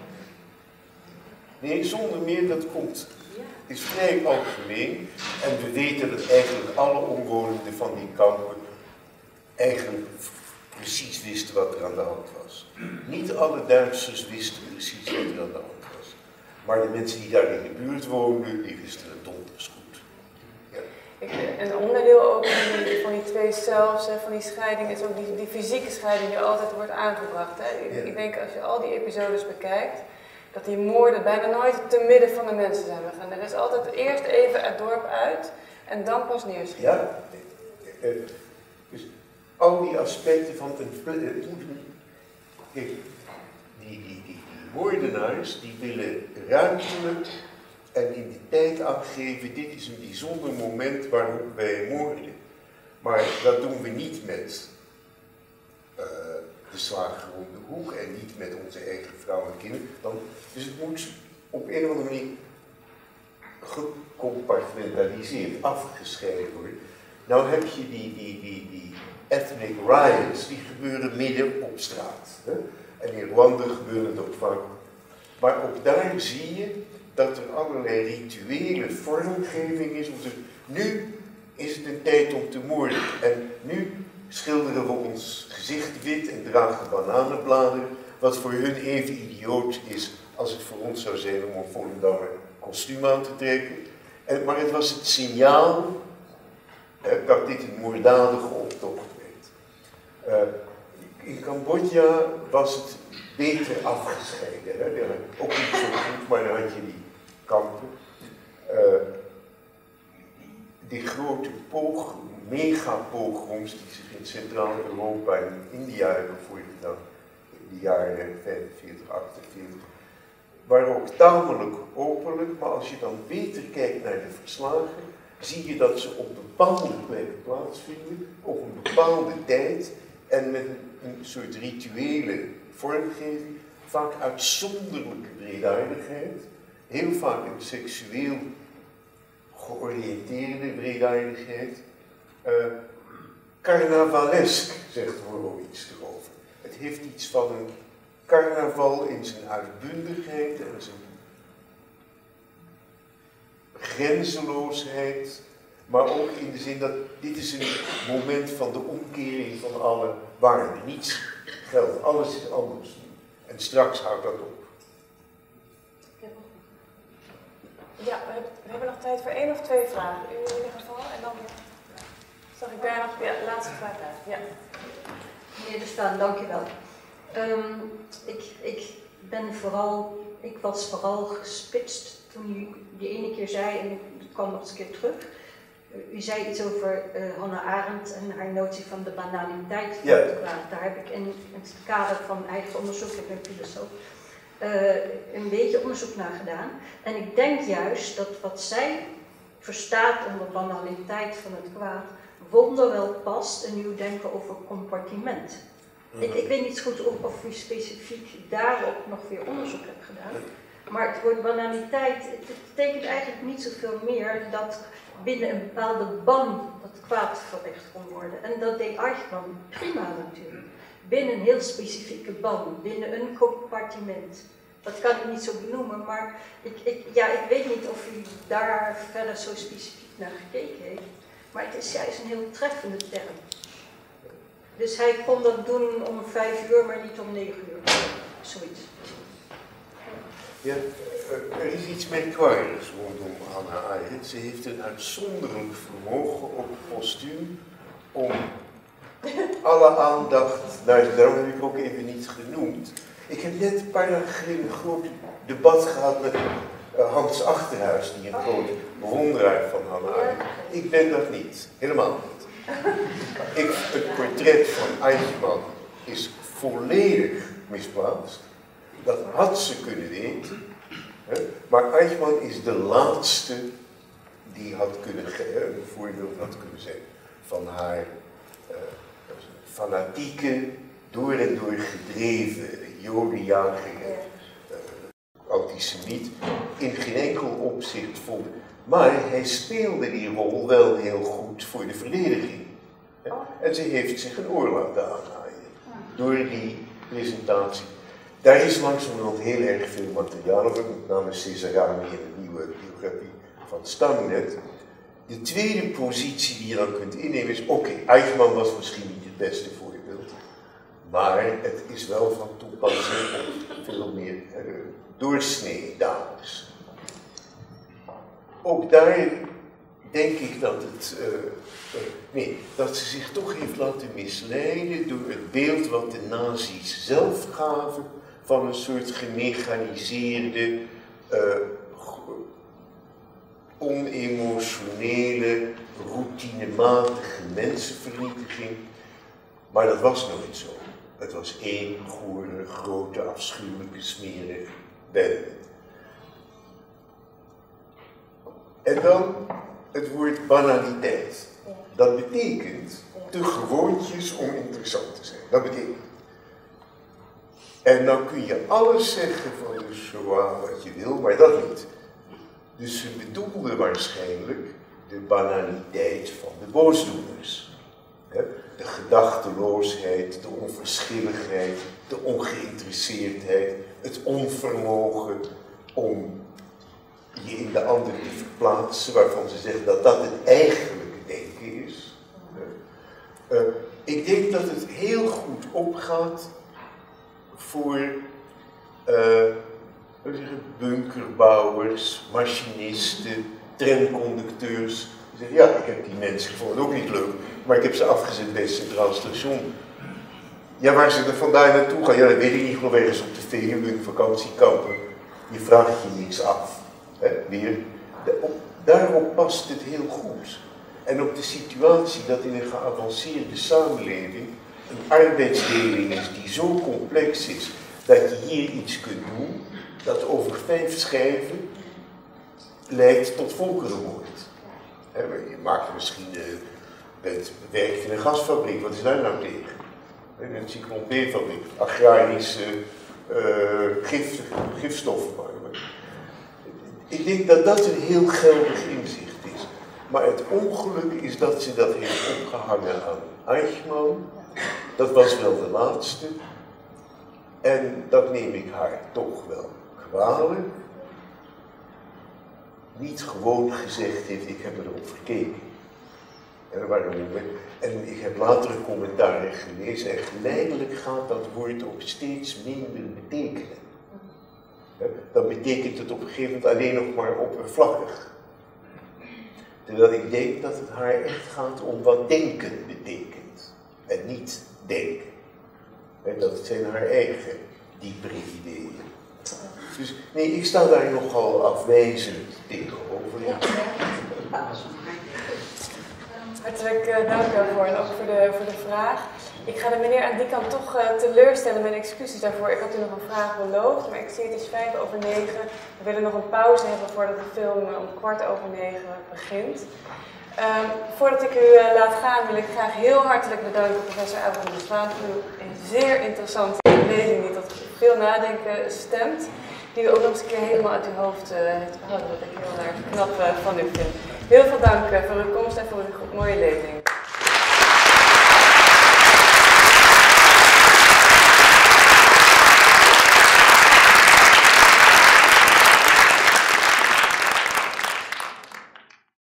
Nee, zonder meer, dat komt, is vrij algemeen. En we weten dat eigenlijk alle omwonenden van die kampen eigenlijk precies wisten wat er aan de hand was. Niet alle Duitsers wisten precies wat er aan de hand was. Maar de mensen die daar in de buurt woonden, die wisten het donders goed. Ja. Een onderdeel ook van die, van die twee zelfs, van die scheiding, is ook die, die fysieke scheiding die altijd wordt aangebracht. Hè. Ik, Ja. ik denk als je al die episodes bekijkt, dat die moorden bijna nooit te midden van de mensen zijn gegaan. Er is altijd eerst even het dorp uit en dan pas neerschieten. Ja, dus al die aspecten van een... Kijk, die, die, die, die moordenaars die willen ruimtelijk en in die tijd aangeven, dit is een bijzonder moment waarop wij moorden. Maar dat doen we niet met uh, de slager om de hoek en niet met onze eigen vrouwen en kinderen. Dan, dus het moet op een of andere manier gecompartmentaliseerd, afgescheiden worden. Nou heb je die, die, die, die ethnic riots, die gebeuren midden op straat. Hè? En in Rwanda gebeurt het ook vaak. Maar ook daar zie je dat er allerlei rituele vormgeving is. Om te, nu is het een tijd om te moorden. En nu schilderen we ons gezicht wit en dragen bananenbladeren. Wat voor hun even idioot is als het voor ons zou zijn om een Volendammer kostuum aan te trekken. En, maar het was het signaal eh, dat dit een moorddadige optocht werd. Uh, in Cambodja was het beter afgescheiden. Hè? Ja, ook niet zo goed, maar dan had je die kampen. Uh, die grote pog, megapogroms die zich in Centraal-Europa en India hebben voorgedaan in de jaren vijfenveertig, achtenveertig, waren ook tamelijk openlijk, maar als je dan beter kijkt naar de verslagen, zie je dat ze op bepaalde plekken plaatsvinden, op een bepaalde tijd en met een, een soort rituele vormgeving, vaak uitzonderlijke wreedaardigheid, heel vaak een seksueel georiënteerde wreedaardigheid. Uh, carnavalesk, zegt Horowitz erover. Het heeft iets van een carnaval in zijn uitbundigheid en zijn grenzeloosheid, maar ook in de zin dat dit is een moment van de omkering van alle waarden. Niets geldt, alles is anders. En straks houdt dat op. Ja, we hebben, we hebben nog tijd voor één of twee vragen. In ieder geval. En dan zag ik daar nog, ja, laatste vraag uit. Ja. Meneer De Staan, dankjewel. Um, ik, ik ben vooral, ik was vooral gespitst toen u die ene keer zei, en ik kwam nog eens een keer terug. U zei iets over uh, Hannah Arendt en haar notie van de banaliteit van ja. het kwaad. Daar heb ik in, in het kader van eigen onderzoek, ik ben filosoof, uh, een beetje onderzoek naar gedaan. En ik denk juist dat wat zij verstaat onder banaliteit van het kwaad, wonderwel past in uw denken over compartiment. Mm-hmm. ik, ik weet niet goed of, of u specifiek daarop nog weer onderzoek hebt gedaan. Maar het woord banaliteit, het betekent eigenlijk niet zoveel meer dat binnen een bepaalde band dat kwaad verricht kon worden. En dat deed Eichmann prima natuurlijk. Binnen een heel specifieke band, binnen een compartiment. Dat kan ik niet zo benoemen, maar ik, ik, ja, ik weet niet of u daar verder zo specifiek naar gekeken heeft. Maar het is juist een heel treffende term. Dus hij kon dat doen om vijf uur, maar niet om negen uur. Zoiets. Ja, er is iets merkwaardigs rondom Hannah Arendt. Ze heeft een uitzonderlijk vermogen op postuum om alle aandacht, nou, daarom heb ik ook even niet genoemd. Ik heb net een paar dagen geleden een groot debat gehad met uh, Hans Achterhuis, die een groot bewonderaar van Hannah Arendt. Ik ben dat niet, helemaal niet. Ik, het portret van Eichmann is volledig misplaatst. Dat had ze kunnen weten. Hè? Maar Eichmann is de laatste die had kunnen een voorbeeld had kunnen zijn van haar uh, fanatieke, door en door gedreven jodenjager, uh, antisemiet, in geen enkel opzicht vond. Maar hij speelde die rol wel heel goed voor de verdediging. Hè? En ze heeft zich een oor laten aanhaaien door die presentatie. Daar is langzamerhand heel erg veel materiaal over, met name Cesarani en de nieuwe biografie van Stangnet. De tweede positie die je dan kunt innemen is, oké, okay, Eichmann was misschien niet het beste voorbeeld, maar het is wel van toepassing op veel meer uh, doorsnee dames. Ook daar denk ik dat het, uh, uh, nee, dat ze zich toch heeft laten misleiden door het beeld wat de nazi's zelf gaven van een soort gemechaniseerde, uh, onemotionele, routinematige mensenvernietiging. Maar dat was nooit zo. Het was één goede, grote, afschuwelijke, smerige bende. En dan het woord banaliteit. Dat betekent te gewoontjes om interessant te zijn. Dat betekent. En dan kun je alles zeggen van de Shoah wat je wil, maar dat niet. Dus ze bedoelde waarschijnlijk de banaliteit van de boosdoeners. De gedachteloosheid, de onverschilligheid, de ongeïnteresseerdheid, het onvermogen om je in de ander te verplaatsen, waarvan ze zeggen dat dat het eigenlijke denken is. Uh, ik denk dat het heel goed opgaat voor uh, zeggen, bunkerbouwers, machinisten, tramconducteurs. Die zeggen, ja, ik heb die mensen gevonden, ook niet leuk, maar ik heb ze afgezet bij het Centraal Station. Ja, waar ze er vandaar naartoe gaan, ja, dat weet ik niet, geloof ergens op de Veluwe in vakantiekampen. Je vraagt je niks af. He, weer. De, op, daarop past het heel goed. En op de situatie dat in een geavanceerde samenleving een arbeidsdeling is die zo complex is, dat je hier iets kunt doen, dat over vijf schijven leidt tot volkerenmoord. He, je maakt misschien, uh, bent werkt in een gasfabriek, wat is daar nou tegen? In een Cyclone B-fabriek, agrarische uh, gif, gifstoffen. Ik denk dat dat een heel geldig inzicht is. Maar het ongeluk is dat ze dat heeft opgehangen aan Eichmann. Dat was wel de laatste. En dat neem ik haar toch wel kwalijk. Niet gewoon gezegd heeft, ik heb erop gekeken. En, waarom, en ik heb latere commentaren gelezen en geleidelijk gaat dat woord ook steeds minder betekenen. Dan betekent het op een gegeven moment alleen nog maar oppervlakkig. Terwijl ik denk dat het haar echt gaat om wat denken betekent. En niet denken. En dat zijn haar eigen diepere ideeën. Dus nee, ik sta daar nogal afwijzend tegenover. Ja. Hartelijk uh, dank daarvoor en ook voor de, voor de vraag. Ik ga de meneer aan die kant toch uh, teleurstellen, mijn excuses daarvoor. Ik had u nog een vraag beloofd, maar ik zie het is vijf over negen. We willen nog een pauze hebben voordat de film uh, om kwart over negen begint. Um, voordat ik u uh, laat gaan wil ik graag heel hartelijk bedanken professor Abraham de Zwaan voor een zeer interessante lezing die tot veel nadenken stemt. Die u ook nog eens een keer helemaal uit uw hoofd uh, heeft gehouden, wat ik heel erg knap uh, van u vind. Heel veel dank uh, voor uw komst en voor uw mooie lezing.